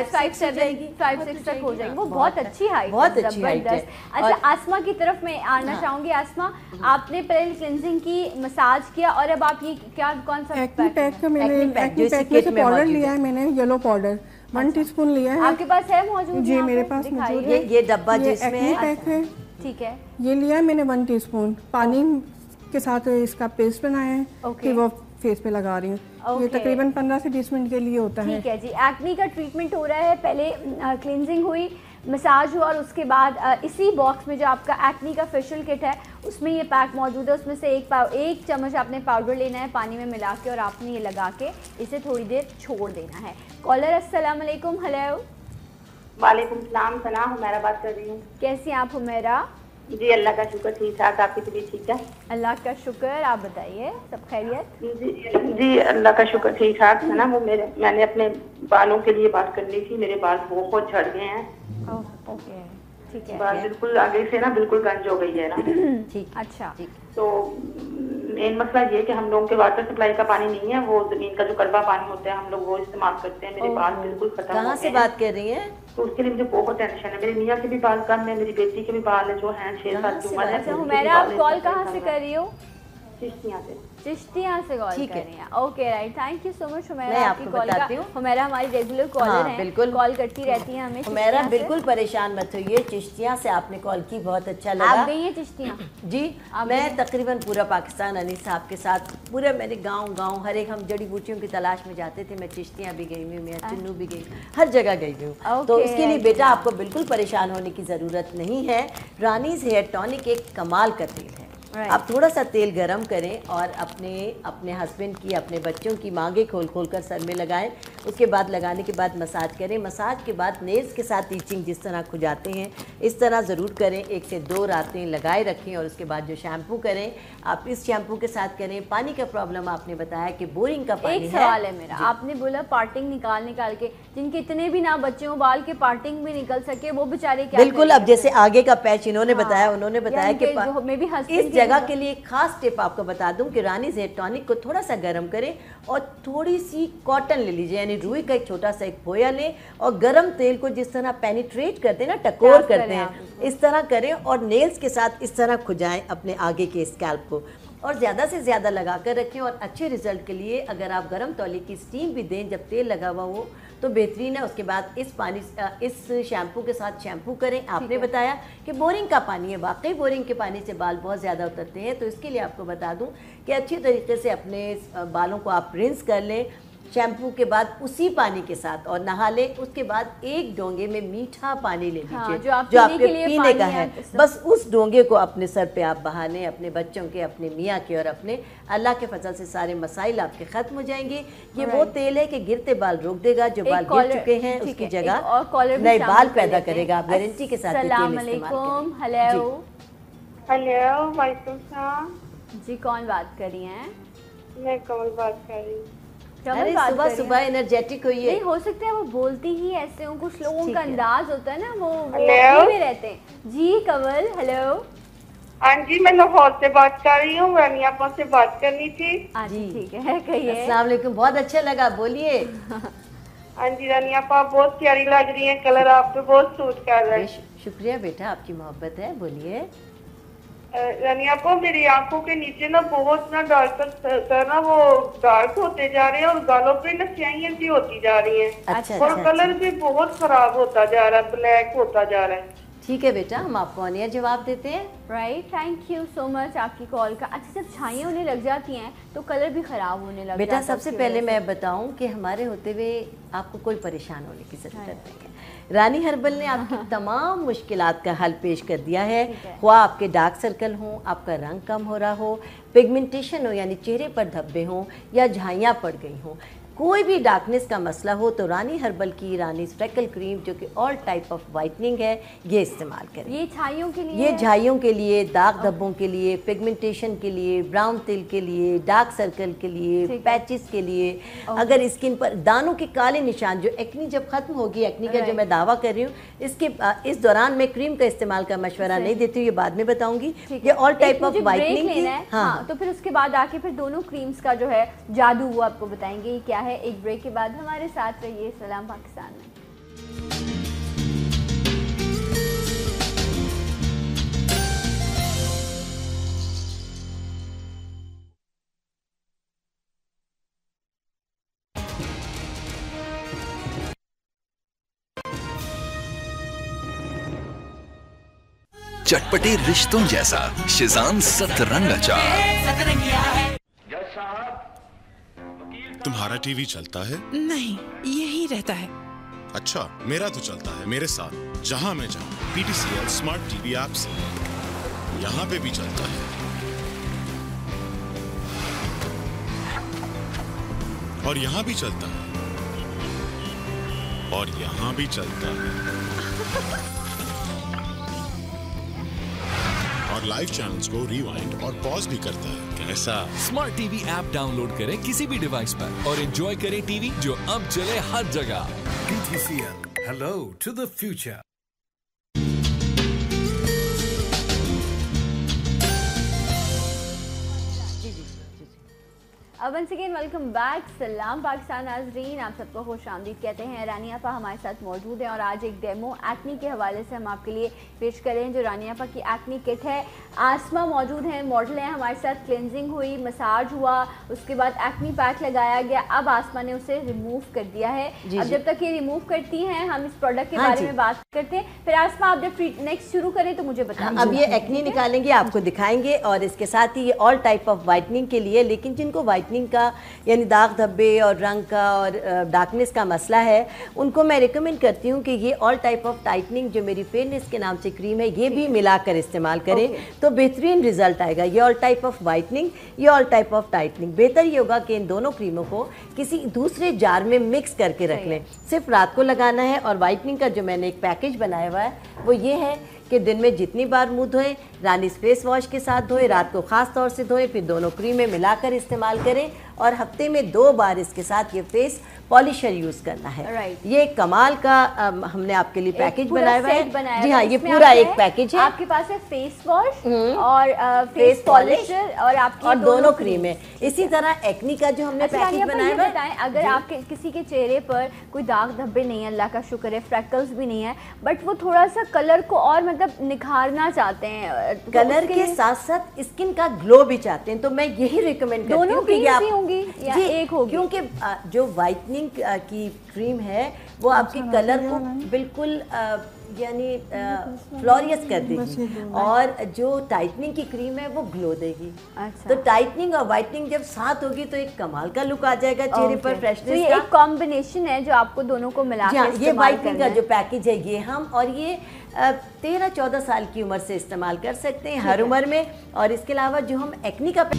5'6" تک ہو جائے گی. وہ بہت اچھی ہائٹ, بہت اچھی ہائٹ ہے. اچھا, آسما کی طرف میں آنا چاہوں گی. آسما, آپ نے پہلے کلینزنگ کی, مساج کیا, اور اب آپ یہ کیا کون سا پیک کا میں نے پاؤڈر لیا ہے, میں نے یلو پاؤڈر 1 ٹی اسپون لیا ہے. آپ کے پاس ہے موجود؟ جی میرے پاس موجود ہے. یہ ڈبہ جس میں پیک ہے, ٹھیک ہے, یہ لیا ہے میں نے 1 ٹی اسپون. پانی کے ساتھ اس کا پیسٹ بنایا ہے کہ وہ فیس پہ لگا رہی ہوں. یہ تقریباً 15 سے 20 منٹ کے لیے ہوتا ہے. ٹھیک ہے جی. ایکنی کا ٹریٹمنٹ ہو رہا ہے, پہلے کلینزنگ ہوئی, مساج ہوا, اور اس کے بعد اسی باکس میں جو آپ کا ایکنی کا فیشیل کٹ ہے اس میں یہ پیک موجود ہے. اس میں سے ایک چمچ آپ نے پاؤڈر لینا ہے پانی میں ملا کے, اور آپ نے یہ لگا کے اسے تھوڑی دیر چھوڑ دینا ہے. کالر السلام علیکم. ہیلو. وعلیکم السلام. سلام, حمیرہ بات کر رہی ہوں. کیسی ہیں آپ حمیرہ؟ جی اللہ کا شکر ٹھیک ٹھاک, آپ کی طبیعت ٹھیک ہے؟ اللہ کا شکر, آپ بتائیے سب خیریت؟ جی اللہ کا شکر ٹھیک ٹھاک ہے نا. وہ میں نے اپنے بالوں کے لیے بات کرنی تھی. میرے بال بہت جھڑ گئے ہیں. اوکے ٹھیک ہے. بال بالکل آگے سے نا بالکل گنج ہو گئی ہے نا. ٹھیک, اچھا. تو مین مسئلہ یہ کہ ہم لوگوں کے واٹر سپلائی کا پانی نہیں ہے, وہ زمین کا جو کڑوا پانی ہوتا ہے ہم لوگ وہ استعمال کرتے ہیں. میرے بال بالکل ختم. کہاں سے بات کر رہی ہیں؟ تو اس کے لیے مجھے بہت ٹینشن ہے. میری میاں کے بھی بال کم ہے, میری بیٹی کے بھی بال جو ہیں 6 سال کی عمر ہے. حمیرہ, آپ کال کہاں سے کر رہی ہو؟ चिश्तियाँ से। चिश्तियाँ से कॉल कर रही हैं। Okay right, thank you so much Humaira, मैं आपकी आपको कॉल का। बताती हूँ। हुमैरा हमारी रेगुलर कॉलर हैं, बिल्कुल कॉल करती रहती हैं हमें। हुमैरा बिल्कुल परेशान मत होइए, चिश्तियाँ से आपने कॉल की, बहुत अच्छा लगा। आप गई हैं चिश्तियाँ? जी, मैं तकरीबन पूरा पाकिस्तान अनीस साहब के साथ पूरे मेरे गांव हर एक, हम जड़ी बूटियों की तलाश में जाते थे। मैं चिश्तियाँ भी गई हुई, मैं चिन्नू भी गई, हर जगह गई हूँ। तो इसके लिए बेटा आपको बिल्कुल परेशान होने की ज़रूरत नहीं है। रानीज़ हेयर टॉनिक एक कमाल का तेल है। आप थोड़ा सा तेल गरम करें और अपने हस्बैंड की, अपने बच्चों की मांगे खोल कर सर में लगाएं। उसके बाद लगाने के बाद मसाज करें। मसाज के बाद नेल्स के साथ टीचिंग जिस तरह खुजाते हैं इस तरह ज़रूर करें। 1 से 2 रातें लगाए रखें और उसके बाद जो शैम्पू करें आप इस शैम्पू के साथ करें। पानी का प्रॉब्लम आपने बताया कि बोरिंग का पानी है। एक सवाल है मेरा, आपने बोला पार्टिंग निकाल के, जिनके इतने भी ना बच्चे हों बाल के पार्टिंग भी निकल सके वो बेचारे क्या? बिल्कुल, अब जैसे आगे का पैच इन्होंने बताया, उन्होंने बताया कि इस जगह के लिए खास टिप आपको बता दूं कि रानीज़ हेयर टॉनिक को थोड़ा सा गर्म करें और थोड़ी सी कॉटन ले लीजिए, यानी रुई का एक छोटा सा एक पोया लें और गर्म तेल को जिस तरह पेनिट्रेट करते हैं ना, टकोर करते हैं, इस तरह करें और नेल्स के साथ इस तरह खुजाएं अपने आगे के स्कैल्प को और ज़्यादा से ज़्यादा लगा कर रखें। और अच्छे रिजल्ट के लिए अगर आप गर्म तौली की स्टीम भी दें जब तेल लगा हुआ हो तो बेहतरीन है। उसके बाद इस शैम्पू के साथ शैम्पू करें। आपने बताया कि बोरिंग का पानी है, वाकई बोरिंग के पानी से बाल बहुत ज़्यादा उतरते हैं, तो इसके लिए आपको बता दूं कि अच्छी तरीके से अपने बालों को आप रिंस कर लें शैम्पू के बाद उसी पानी के साथ और नहा लें। उसके बाद एक डोंगे में मीठा पानी ले लीजिए, जो आपके पीने का है, बस उस डोंगे को अपने सर पे आप बहा लें, अपने बच्चों के, अपने मियाँ के और अपने। अल्लाह के फजल से सारे मसाइल आपके ख़त्म हो जाएंगे। ये वो तेल है कि गिरते बाल रोक देगा, जो बाल गिर चुके हैं उसकी जगह नए बाल पैदा करेगा। आप गारंटी के साथ हेलो वालेकुम सलाम जी, कौन बात कर रही हैं? मैं कमल बात कर रही हूँ। अरे सुबह सुबह एनर्जेटिक हुई है। नहीं हो सकता है वो बोलती ही ऐसे हो, कुछ लोगों का अंदाज होता है ना, वो में रहते हैं। जी कमल, हेलो। हाँ जी, मैं लाहौर से बात कर रही हूँ, रानियापा से बात करनी थी। जी ठीक है, कहिए। अस्सलाम वालेकुम, बहुत अच्छा लगा, बोलिए। हाँ जी रानियापा, बहुत प्यारी लग रही है, कलर आप पे बहुत सूट कर रहा है। शुक्रिया बेटा, आपकी मोहब्बत है, बोलिए। रानियापा, मेरी आंखों के नीचे ना बहुत ना डार्क ना वो डार्क होते जा रहे हैं और गालों पे ना स्याहियां सी होती जा रही हैं। और कलर भी बहुत खराब होता जा रहा है, ब्लैक होता जा रहा है। ठीक है बेटा, हम आपको ऑन एयर जवाब देते हैं। Right, thank you so much आपकी कॉल का। अच्छा, जब छाइयाँ होने लग जाती हैं तो कलर भी ख़राब होने लग बेटा सबसे पहले मैं बताऊं कि हमारे होते हुए आपको कोई परेशान होने की ज़रूरत नहीं है। रानी हर्बल ने आपकी तमाम मुश्किलात का हल पेश कर दिया है। ख्वा आपके डार्क सर्कल हों, आपका रंग कम हो रहा हो, पिगमेंटेशन हो यानी चेहरे पर धब्बे हों या झाइयाँ पड़ गई हों, कोई भी डार्कनेस का मसला हो तो रानी हर्बल की रानी फ्रेकल क्रीम जो कि ऑल टाइप ऑफ वाइटनिंग है, ये इस्तेमाल करें। ये छाइयों के लिए, ये झाइयों के लिए, दाग धब्बों के लिए, पिगमेंटेशन के लिए, ब्राउन तिल के लिए, डार्क सर्कल के लिए, पैचेस के लिए, अगर स्किन पर दानों के काले निशान, जो एक्नी जब खत्म होगी, एक्नी का जो मैं दावा कर रही हूँ, इस दौरान मैं क्रीम का इस्तेमाल का मशवरा नहीं देती हूँ, ये बाद में बताऊंगी। ये ऑल टाइप ऑफ वाइटनिंग की। हाँ, तो फिर उसके बाद आके फिर दोनों क्रीम्स का जो है जादू वो आपको बताएंगे क्या है। एक ब्रेक के बाद हमारे साथ रहिए सलाम पाकिस्तान में। चटपटे रिश्तों जैसा शिजान सतरंग अचार। तुम्हारा टीवी चलता है? नहीं, यही रहता है। अच्छा, मेरा तो चलता है मेरे साथ जहां मैं जाऊं। PTCL स्मार्ट टीवी ऐप से यहाँ पे भी चलता है और यहाँ भी चलता है और यहाँ भी चलता है और लाइव चैनल्स को रिवाइंड और पॉज भी करता है। कैसा? स्मार्ट टीवी ऐप डाउनलोड करें किसी भी डिवाइस पर और एंजॉय करें टीवी जो अब चले हर जगह। PTCL, hello to the future। Once again welcome back. सलाम पाकिस्तान नाज़रीन, आप सबको खुश आमदीद कहते हैं। रानी आपा हमारे साथ मौजूद हैं और आज एक डेमो एक्नी के हवाले से हम आपके लिए पेश करें। जो रानी आपा की एक्नी किट है, आसमा मौजूद हैं, मॉडल हैं हमारे साथ। क्लिनजिंग हुई, मसाज हुआ, उसके बाद एक्नी पैक लगाया गया, अब आसमा ने उसे रिमूव कर दिया है। अब जब तक ये रिमूव करती हैं हम इस प्रोडक्ट के बारे में बात करते हैं। फिर आसमा आप जब नेक्स्ट शुरू करें तो मुझे बताएं। अब ये एक्नी निकालेंगे, आपको दिखाएंगे और इसके साथ ही ये ऑल टाइप ऑफ वाइटनिंग के लिए, लेकिन जिनको वाइटनिंग का यानी दाग धब्बे और रंग का और डार्कनेस का मसला है उनको मैं रिकमेंड करती हूँ कि ये ऑल टाइप ऑफ टाइटनिंग जो मेरी फेयरनेस के नाम से क्रीम है ये भी मिलाकर इस्तेमाल करें तो बेहतरीन रिजल्ट आएगा। ये ऑल टाइप ऑफ वाइटनिंग, ये ऑल टाइप ऑफ टाइटनिंग। बेहतर ये होगा कि इन दोनों क्रीमों को किसी दूसरे जार में मिक्स करके रख लें। सिर्फ रात को लगाना है। और वाइटनिंग का जो मैंने एक पैकेज बनाया हुआ है वो ये है कि दिन में जितनी बार मुंह धोएं, रानी फेस वॉश के साथ धोएं, रात को ख़ास तौर से धोएं, फिर दोनों क्रीमें मिलाकर इस्तेमाल करें और हफ्ते में 2 बार इसके साथ ये फेस पॉलिशर यूज़ करना है। ये कमाल का हमने आपके लिए पैकेज बनाया हुआ है। जी हाँ, ये पूरा एक पैकेज है। आपके पास है फेस वॉश और फेस पॉलिशर और आपकी दोनों क्रीमें। इसी तरह एक्नी का जो हमने पैकेज बनाया हुआ है, अगर आपके किसी के चेहरे पर कोई दाग धब्बे नहीं है, अल्लाह का शुक्र है, फ्रैकल्स भी नहीं है, बट वो थोड़ा सा कलर को और मतलब निखारना चाहते हैं, कलर के साथ साथ स्किन का ग्लो भी चाहते हैं, तो मैं यही रिकमेंड करती हूँ कि आप होंगी या एक होगी, क्योंकि जो वाइटनिंग की क्रीम है वो आपके कलर को बिल्कुल यानी फ्लोरियस कर देगी और जो टाइटनिंग की क्रीम है वो ग्लो देगी। तो टाइटनिंग और वाइटनिंग जब साथ होगी तो एक कमाल का लुक आ जाएगा चेहरे पर, फ्रेशनेस। तो ये एक कॉम्बिनेशन है जो आपको दोनों को मिला के ये वाइटनिंग का जो पैकेज है ये हम और ये 13-14 साल की उम्र से इस्तेमाल कर सकते हैं, हर उम्र में। और इसके अलावा जो हम एक्नी का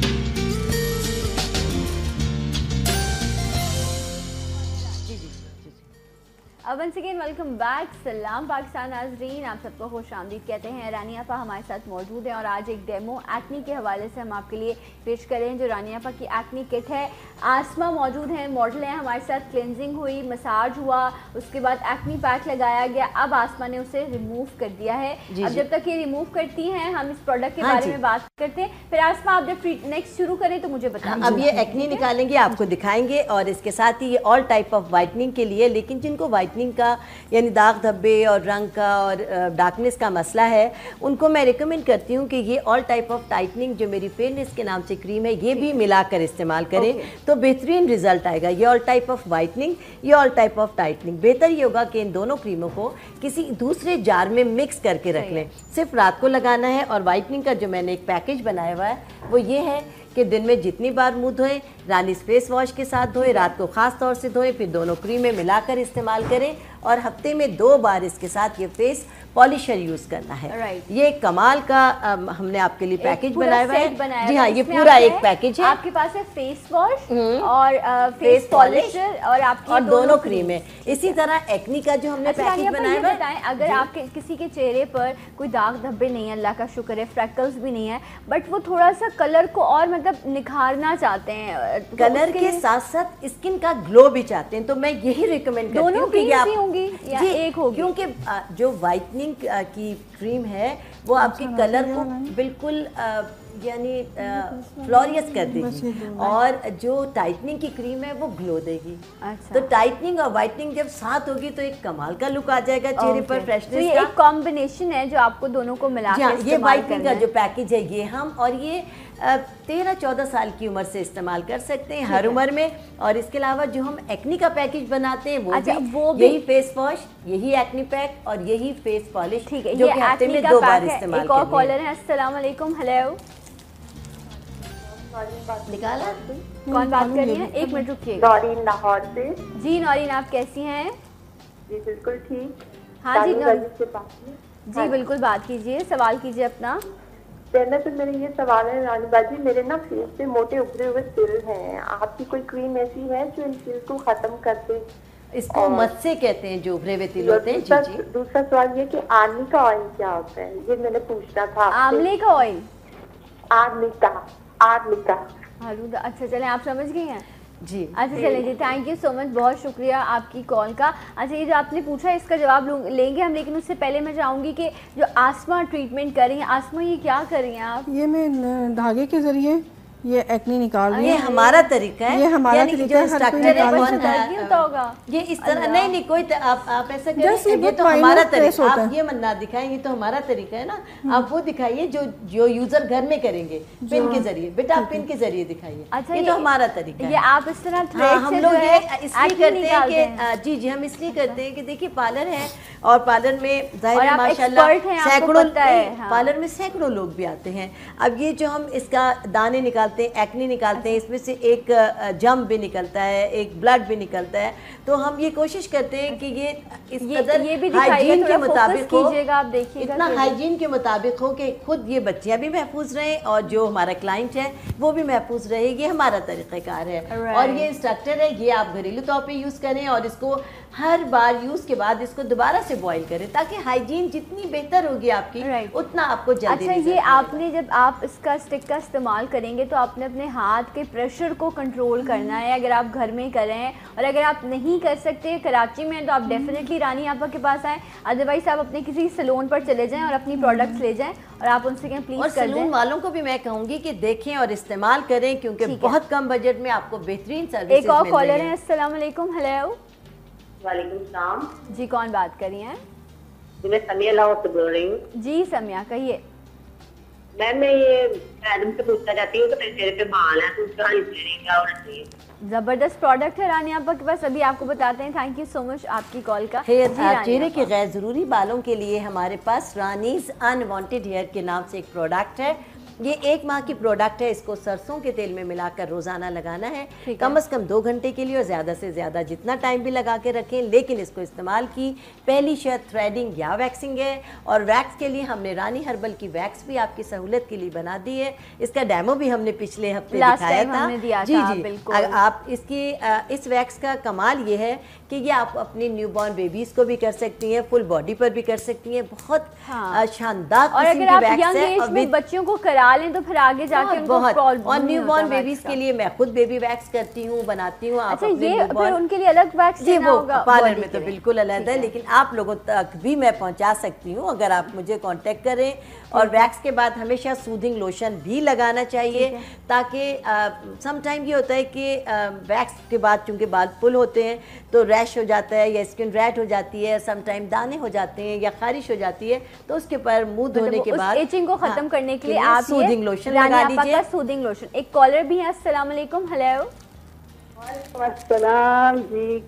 वंस अगेन वेलकम बैक। सलाम पाकिस्तान नाज़रीन, आप सबको खुश आमदीद कहते हैं। रानी आपा हमारे साथ मौजूद हैं और आज एक डेमो एक्नी के हवाले से हम आपके लिए पेश करें। जो रानी आपा की एक्नी किट है, आसमा मौजूद हैं, मॉडल हैं हमारे साथ। क्लिनजिंग हुई, मसाज हुआ, उसके बाद एक्नी पैक लगाया गया, अब आसमा ने उसे रिमूव कर दिया है। अब जब तक ये रिमूव करती हैं हम इस प्रोडक्ट के बारे में बात करते हैं। फिर आसमा आप जब नेक्स्ट शुरू करें तो मुझे बताएं। अब ये एक्नी निकालेंगे, आपको दिखाएंगे और इसके साथ ही ये ऑल टाइप ऑफ वाइटनिंग के लिए, लेकिन जिनको वाइटनिंग का यानी दाग धब्बे और रंग का और डार्कनेस का मसला है उनको मैं रिकमेंड करती हूँ कि ये ऑल टाइप ऑफ टाइटनिंग जो मेरी फेयरनेस के नाम से क्रीम है ये भी मिलाकर इस्तेमाल करें तो बेहतरीन रिजल्ट आएगा। ये ऑल टाइप ऑफ वाइटनिंग, ये ऑल टाइप ऑफ टाइटनिंग। बेहतर ये होगा कि इन दोनों क्रीमों को किसी दूसरे जार में मिक्स करके रख लें। सिर्फ रात को लगाना है। और वाइटनिंग का जो मैंने एक पैकेज बनाया हुआ है वो ये है कि दिन में जितनी बार मुंह धोएं, रानी फेस वॉश के साथ धोएं, रात को ख़ास तौर से धोएं, फिर दोनों क्रीमें मिलाकर इस्तेमाल करें और हफ्ते में 2 बार इसके साथ ये फेस पॉलिशर यूज़ करना है। ये कमाल का हमने आपके लिए पैकेज बनाया हुआ है। जी हाँ, ये पूरा एक पैकेज है। आपके पास है फेस वॉश और फेस पॉलिशर और आपकी दोनों क्रीमें। इसी तरह एक्नी का जो हमने पैकेज बनाया हुआ है, अगर आपके किसी के चेहरे पर कोई दाग धब्बे नहीं है, अल्लाह का शुक्र है, फ्रैकल्स भी नहीं है, बट वो थोड़ा सा कलर को और मतलब निखारना चाहते हैं, कलर के साथ साथ स्किन का ग्लो भी चाहते हैं, तो मैं यही रिकमेंड करती हूँ कि आप या एक होगी, क्योंकि जो वाइटनिंग की क्रीम है वो आपके कलर को बिल्कुल यानी फ्लोरियस कर देगी और जो टाइटनिंग की क्रीम है वो ग्लो देगी। तो टाइटनिंग और वाइटनिंग जब साथ होगी तो एक कमाल का लुक आ जाएगा चेहरे पर, फ्रेशनेस। तो ये एक कॉम्बिनेशन है जो आपको दोनों को मिला के ये वाइटनिंग का जो पैकेज है ये हम और ये 13-14 साल की उम्र से इस्तेमाल कर सकते हैं, हर उम्र में। और इसके अलावा जो हम एक्नी का पैकेज बनाते हैं वो भी यही फेस वॉश, यही एक्नी पैक और यही फेस पॉलिश, ठीक है, जो कि हफ्ते में 2 बार इस्तेमाल। एक और कॉलर है। अस्सलाम वालेकुम। हेलो, निकाला कौन बात कर रही है? 1 मिनट रुकिए। नौरीन लाहौर से। जी नौरीन, आप कैसी हैं? जी बिल्कुल ठीक। हाँ जी जी बिल्कुल, बात कीजिए, सवाल कीजिए अपना। पहले तो मेरे ये सवाल है रानी बाजी, मेरे ना फेस पे मोटे उभरे हुए तिल हैं, आपकी कोई क्रीम ऐसी है जो इन तिल को खत्म कर दे? इसको मस्से कहते हैं जो उभरे हुए तिल होते हैं। जी जी। दूसरा सवाल ये कि आर्मी का ऑयल क्या होता है, ये मैंने पूछना था। आंवले का ऑयल? आर्मी का। अच्छा चलें, आप समझ गई हैं जी। अच्छा चलें जी, थैंक यू सो मच, बहुत शुक्रिया आपकी कॉल का। अच्छा, ये जो आपने पूछा इसका जवाब लेंगे हम, लेकिन उससे पहले मैं चाहूँगी कि जो आसमा ट्रीटमेंट कर रही हैं, आसमा ये क्या कर रही हैं आप? ये मैं धागे के ज़रिए ये एक्ने निकाल रही है। ये हमारा तरीका है, ये हमारा तरीका है। ये इस तरह नहीं कोई आप ऐसा करें, ये तो हमारा तरीका, आप ये मत ना दिखाएं, ये तो हमारा तरीका है ना, आप वो दिखाइए जो यूजर घर में करेंगे पिन के जरिए। बेटा आप पिन के जरिए दिखाइए। अच्छा, ये तो हमारा तरीका है। ये आप इस तरह हम लोग ये इसलिए करते हैं कि जी हम इसलिए करते हैं कि देखिए पार्लर है और पार्लर में जाहिर है माशाल्लाह सैकड़ों पार्लर में सैकड़ों लोग भी आते हैं। अब ये जो हम इसका दाने निकालते हैं, एक्ने निकालते हैं, इसमें से एक जम भी निकलता है, एक ब्लड भी निकलता है, तो हम ये कोशिश करते हैं कि ये इस कदर हाइजीन के मुताबिक हो, इतना हाइजीन के मुताबिक हो कि खुद ये बच्चियां भी महफूज रहें और जो हमारा क्लाइंट है वो भी महफूज रहे। ये हमारा तरीक़ाकार है और ये इंस्ट्रक्टर है, ये आप घरेलू तौर पे यूज़ करें और इसको हर बार यूज़ के बाद इसको दोबारा से बॉईल करें ताकि हाइजीन जितनी बेहतर होगी आपकी उतना आपको जल्दी। अच्छा, ये आपने जब आप इसका स्टिक का इस्तेमाल करेंगे तो आपने अपने हाथ के प्रेशर को कंट्रोल करना है अगर आप घर में करें, और अगर आप नहीं कर सकते कराची में तो आप डेफिनेटली रानी आपा के पास आएँ, अदरवाइज आप अपने किसी सैलून पर चले जाएं और अपनी प्रोडक्ट्स ले जाएं और आप उनसे कहें प्लीज। और सैलून वालों को भी मैं कहूँगी कि देखें और इस्तेमाल करें क्योंकि बहुत कम बजट में आपको बेहतरीन सर्विस। एक और कॉलर है। अस्सलाम वालेकुम। हेलो। वालेकुम सलाम। जी कौन बात कर रही हैं? जी मैं समिया लाहौर से बोल रही हूँ। जी समिया कहिए। मैम मैं ये मैडम से पूछना चाहती हूँ कि मेरे चेहरे पे बाल है तो उसका क्या होना चाहिए? जबरदस्त प्रोडक्ट है रानी आपा के पास, अभी आपको बताते हैं। थैंक यू सो मच आपकी कॉल का। चेहरे के गैर ज़रूरी बालों के लिए हमारे पास रानीज अनवांटेड हेयर के नाम से एक प्रोडक्ट है। ये 1 माह की प्रोडक्ट है, इसको सरसों के तेल में मिलाकर रोज़ाना लगाना है, कम से कम 2 घंटे के लिए और ज़्यादा से ज़्यादा जितना टाइम भी लगा के रखें। लेकिन इसको इस्तेमाल की पहली शर्त थ्रेडिंग या वैक्सिंग है और वैक्स के लिए हमने रानी हर्बल की वैक्स भी आपकी सहूलत के लिए बना दी है। इसका डेमो भी हमने पिछले हफ्ते दिखाया था। जी आप इसकी इस वैक्स का कमाल ये है कि ये आप अपनी न्यूबॉर्न बेबीज़ को भी कर सकती हैं, फुल बॉडी पर भी कर सकती हैं, बहुत शानदार। और अगर आप यंग एज में बच्चों को करा लें तो फिर आगे जाके उनको प्रॉब्लम। और न्यूबॉर्न बेबीज के लिए मैं खुद बेबी वैक्स करती हूँ, बनाती हूँ। अच्छा, ये फिर उनके लिए अलग वैक्स देना होगा? पार्लर में तो बिल्कुल अलग है, लेकिन आप लोगों तक भी मैं पहुँचा सकती हूँ अगर आप मुझे कांटेक्ट करें। और वैक्स के बाद हमेशा सूदिंग लोशन भी लगाना चाहिए ताकि सम टाइम ये होता है कि वैक्स के बाद चूँकि बाल फुल होते हैं तो रैश हो जाता है या स्किन रैट हो जाती है, सम टाइम दाने हो जाते हैं या खारिश हो जाती है, तो उसके ऊपर मुंह धोने के बाद एचिंग को खत्म करने के लिए आप सूदिंग लोशन लगा लीजिए। Soothing lotion. एक कॉलर भी है। अस्सलाम वालेकुम। हेलो। वालेकुम अस्सलाम। जी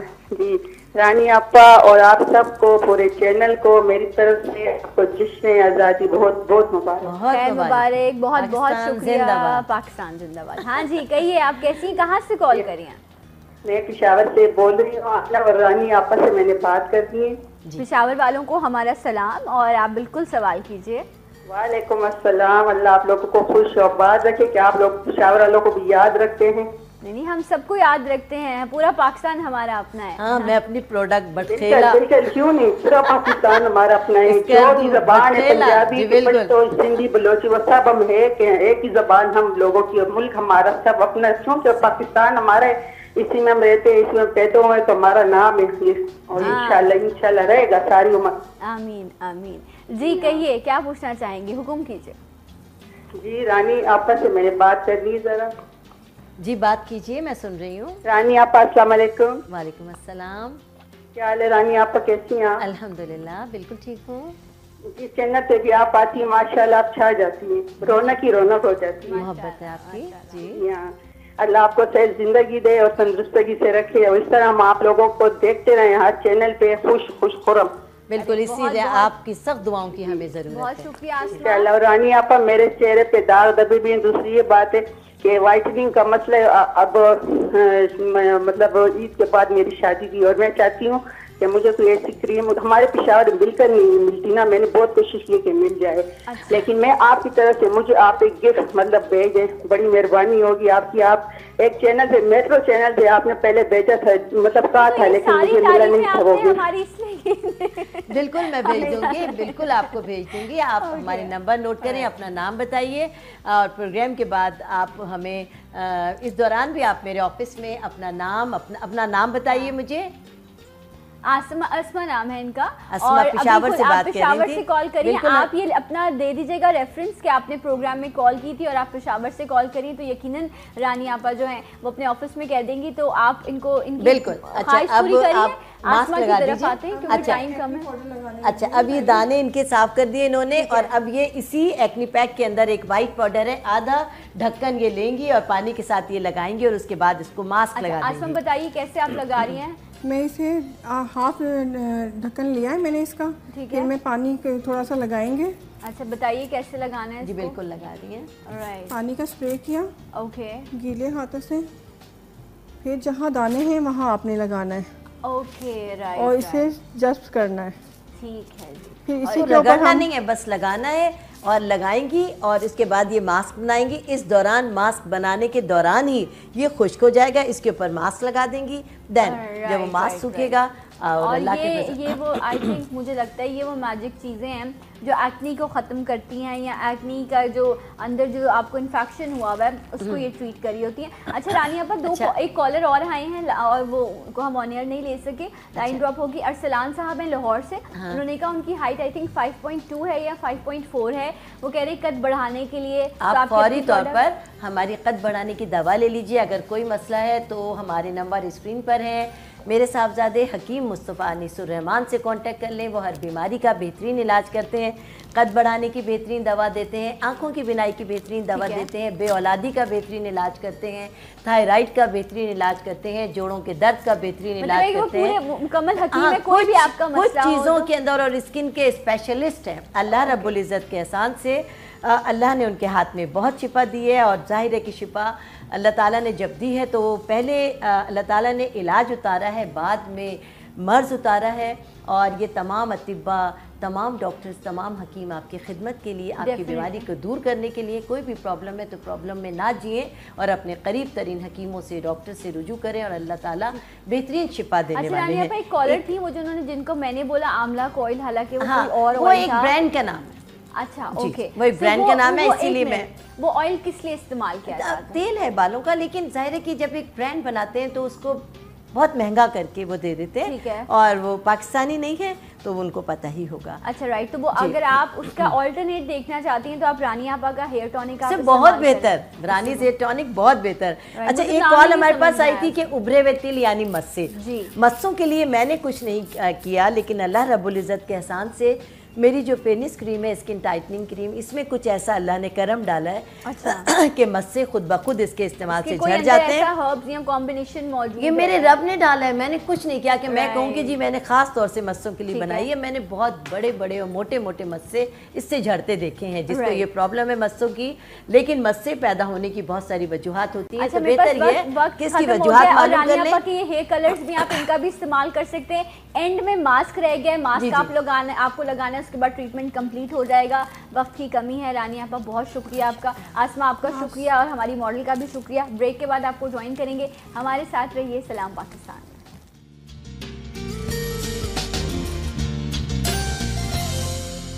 जी रानी आपा और आप सबको पूरे चैनल को मेरी तरफ से आपको जश्न आज़ादी बहुत बहुत मुबारक। मुबारक, बहुत बहुत शुक्रिया। पाकिस्तान जिंदाबाद। हाँ जी कहिए, आप कैसी, कहाँ से कॉल करी हैं? मैं पिशावर से बोल रही हूँ। आला और रानी आपा से मैंने बात कर दी है। पिशावर वालों को हमारा सलाम और आप बिल्कुल सवाल कीजिए। वालेकुम अस्सलाम। अल्लाह आप लोगों को खुश और बात रखे कि आप लोग पिशावर वालों को भी याद रखते हैं। नहीं, हम सबको याद रखते हैं, पूरा पाकिस्तान हमारा अपना है। हाँ, मैं अपनी प्रोडक्ट बटखेला क्यों नहीं, पूरा पाकिस्तान हमारा अपना है। जो भी जबान है पंजाबी, पश्तो, सिंधी, बलोची, वो सब हम एक ही जबान हम लोगों की, मुल्क हमारा सब अपना। क्योंकि पाकिस्तान हमारा है, इसी में हम रहते हैं, इसमें पैदा हुए तो हमारा नाम है और इंशाल्लाह रहेगा सारी उम्र। आमीन आमीन। जी कहिए, क्या पूछना चाहेंगे, हुक्म कीजिए। जी रानी आपा से मैंने बात करनी जरा। जी बात कीजिए, मैं सुन रही हूँ। रानी आपा अस्सलाम वालेकुम। वालेकुम अस्सलाम। क्या हाल है रानी आपा, कैसी हैं आप? अल्हम्दुलिल्लाह बिल्कुल ठीक हूँ। जिस चैनल पे भी आप आती हैं माशाल्लाह आप छा जाती हैं, रौनक ही रौनक हो जाती है। मोहब्बत है आपकी। जी अल्लाह आपको सही जिंदगी दे और तंदुरुस्ती से रखे और इस तरह हम आप लोगों को देखते रहे हर चैनल पे खुश खुरम। बिल्कुल, इसीलिए आपकी सख्त दुआओं की हमें जरूरत है। बहुत शुक्रिया। इंशाल्लाह। रानी आपा मेरे चेहरे पे दाग धब्बे भी। दूसरी ये बात है कि वाइटनिंग का मसला अब मतलब ईद के बाद मेरी शादी की और मैं चाहती हूँ कि मुझे कोई ऐसी क्रीम हमारे पिशावर मिलकर नहीं मिलती ना, मैंने बहुत कोशिश की कि मिल जाए। अच्छा। लेकिन मैं आपकी तरफ से मुझे आप एक गिफ्ट मतलब भेजे, बड़ी मेहरबानी होगी आपकी। आप एक चैनल पे, मेट्रो चैनल पे आपने पहले भेजा था, मतलब कहा था, लेकिन मुझे मिला नहीं था वो गिफ्ट। बिल्कुल मैं भेज दूंगी, बिल्कुल आपको भेज दूंगी। आप हमारे नंबर नोट करें, अपना नाम बताइए और प्रोग्राम के बाद आप हमें इस दौरान भी आप मेरे ऑफिस में अपना नाम बताइए मुझे। اسما نام ہے ان کا, اور پشاور سے بات کر رہی تھی. سے کال کریے آپ, یہ اپنا دے دیجیے گا ریفرنس کہ آپ نے پروگرام میں کال کی تھی اور آپ پشاور سے کال کری, تو یقیناً رانی آپا جو ہیں وہ اپنے آفس میں کہہ دیں گی, تو آپ ان کو ان کی خواہش پوری کریے. ماسک لگا دیجیے. اچھا اب یہ دانے ان کے صاف کر دیے انہوں نے, اور اب یہ اسی ایکنی پیک کے اندر ایک وائٹ پاؤڈر ہے, آدھا ڈھکن یہ لیں گی اور پانی کے ساتھ یہ لگائیں گی اور اس کے بعد اس کو ماسک لگا دیں گی. آسما بتائیے کیسے آپ لگا رہی ہیں؟ میں اسے ہاف ڈھکن لیا ہے میں نے اس کا, پھر میں پانی تھوڑا سا لگائیں گے. اچھا بتائیے کیسے لگانا ہے؟ جی بالکل لگا رہی ہیں. پانی کا اسپرے کیا اوکے گیلے ہاتھوں سے, پھر جہاں دانے ہیں وہاں آپ نے لگانا ہے. اوکے رائٹ, اور اسے جسٹ کرنا ہے. ٹھیک ہے جی, پھر اسی کے اوپر نہیں ہے, بس لگانا ہے اور لگائیں گی, اور اس کے بعد یہ ماسک بنائیں گی. اس دوران ماسک بنانے کے دوران ہی یہ خشک ہو جائے گا, اس کے اوپر ماسک لگا دیں گی. دین جب وہ ماسک سوکھے گا اور یہ وہ آئی تھنک مجھے لگتا ہے یہ وہ میجک چیزیں ہیں جو ایکنی کو ختم کرتی ہیں, یا ایکنی کا جو اندر جو آپ کو انفیکشن ہوا ہوا ہے اس کو یہ ٹریٹ کری ہوتی ہیں. اچھا رانی آپا ایک کالر اور آئے ہیں اور وہ کو ہم آن ایئر نہیں لے سکے, لائن ڈراپ ہوگی. ارسلان صاحب ہیں لاہور سے, انہوں نے کہا ان کی ہائٹ آئی تھنک 5.2 ہے یا 5.4 ہے, وہ کہہ رہے قد بڑھانے کے لیے آپ فوری طور پر ہماری قد بڑھانے کی دوا لے لیجیے. اگر کوئی مسئلہ ہے تو ہمارے نمبر اسکرین پر ہیں. میرے صاحبزادے حکیم مصطفیٰ انیس الرحمان سے کانٹیکٹ کر لیں, وہ ہر بیماری کا بہترین علاج کرتے ہیں. قد بڑھانے کی بہترین دوا دیتے ہیں, آنکھوں کی بینائی کی بہترین دوا دیتے ہیں, بے اولادی کا بہترین علاج کرتے ہیں, تھائرائیڈ کا بہترین علاج کرتے ہیں, جوڑوں کے درد کا بہترین علاج کرتے ہیں. مکمل حکیم ہے, کوئی بھی آپ کا مسئلہ ہو. کچھ چیزوں کے اندر اور اسکن کے اسپیشلسٹ ہیں. اللہ رب العزت کے احسان سے اللہ نے ان کے ہاتھ میں بہت شفا دی ہے, اور ظاہر ہے کہ شفا اللہ تعالیٰ نے جب دی ہے تو پہلے اللہ تعالیٰ نے علاج اتارا ہے, بعد میں مرض اتارا ہے. اور یہ تمام اطباء, تمام ڈاکٹرز, تمام حکیم آپ کی خدمت کے لیے, آپ کی بیماری کو دور کرنے کے لیے. کوئی بھی پرابلم ہے تو پرابلم میں نہ جئیں اور اپنے قریب ترین حکیموں سے, ڈاکٹر سے رجوع کریں, اور اللہ تعالیٰ بہترین شفا دینے والے ہیں. ایک کالر تھی وہ جن کو میں نے بولا آملہ کو آئل, حالانکہ وہ ایک برانڈ کا نام ہے. اچھا اوکے, وہ ایک برانڈ کا نام ہے, اسی لیے میں وہ آئل کس لیے استعمال کیا جاتا ہے؟ تیل ہے بالوں کا, لیکن ظاہر ہے کہ جب ایک برانڈ بناتے ہیں تو اس کو بہت مہنگا کر کے وہ دے دیتے ہیں, اور وہ پاکستانی نہیں ہے تو ان کو پتہ ہی ہوگا. اچھا رائٹ, تو وہ اگر آپ اس کا آلٹرنیٹ دیکھنا چاہتی ہیں تو آپ رانی آپا کا ہیئر ٹونک سے بہت بہتر, رانی ہیئر ٹونک بہت بہتر. اچھا ایک کال ہمارے پاس آئی تھی کہ ابھرے ہوئے تل یعنی مسے, مسوں کے لیے میں نے کچھ نہیں کیا, لیکن اللہ رب العزت کے احسان سے میری جو پینس کریم ہے, اسکن ٹائٹننگ کریم, اس میں کچھ ایسا اللہ نے کرم ڈالا ہے کہ مسے خود بخود اس کے استعمال سے جھڑ جاتے ہیں. ہربز یا کمبینیشن موجود ہے, یہ میرے رب نے ڈالا ہے, میں نے کچھ نہیں کیا کہ میں کہوں کہ جی میں نے خاص طور سے مسوں کے لیے بنائی ہے. میں نے بہت بڑے بڑے اور موٹے موٹے مسے اس سے جھڑتے دیکھے ہیں جس کو یہ پرابلم ہے مسوں کی, لیکن مسے پیدا ہونے کی بہت ساری وجوہات ہوتی ہیں. تو بہتر یہ ہے کہ اس کی وجوہات معلوم کر لیں. یہ ہیئر کلرز بھی آپ ان کا بھی استعمال کر سکتے ہیں. اینڈ میں ماسک رہ گیا ہے, ماسک آپ کو لگانا ہے, اس کے بعد ٹریٹمنٹ کمپلیٹ ہو جائے گا. وقت کی کمی ہے. رانی آپا بہت شکریہ آپ کا, آسما آپ کا شکریہ, اور ہماری ماڈل کا بھی شکریہ. بریک کے بعد آپ کو جوائن کریں گے, ہمارے ساتھ رہیے. سلام پاکستان.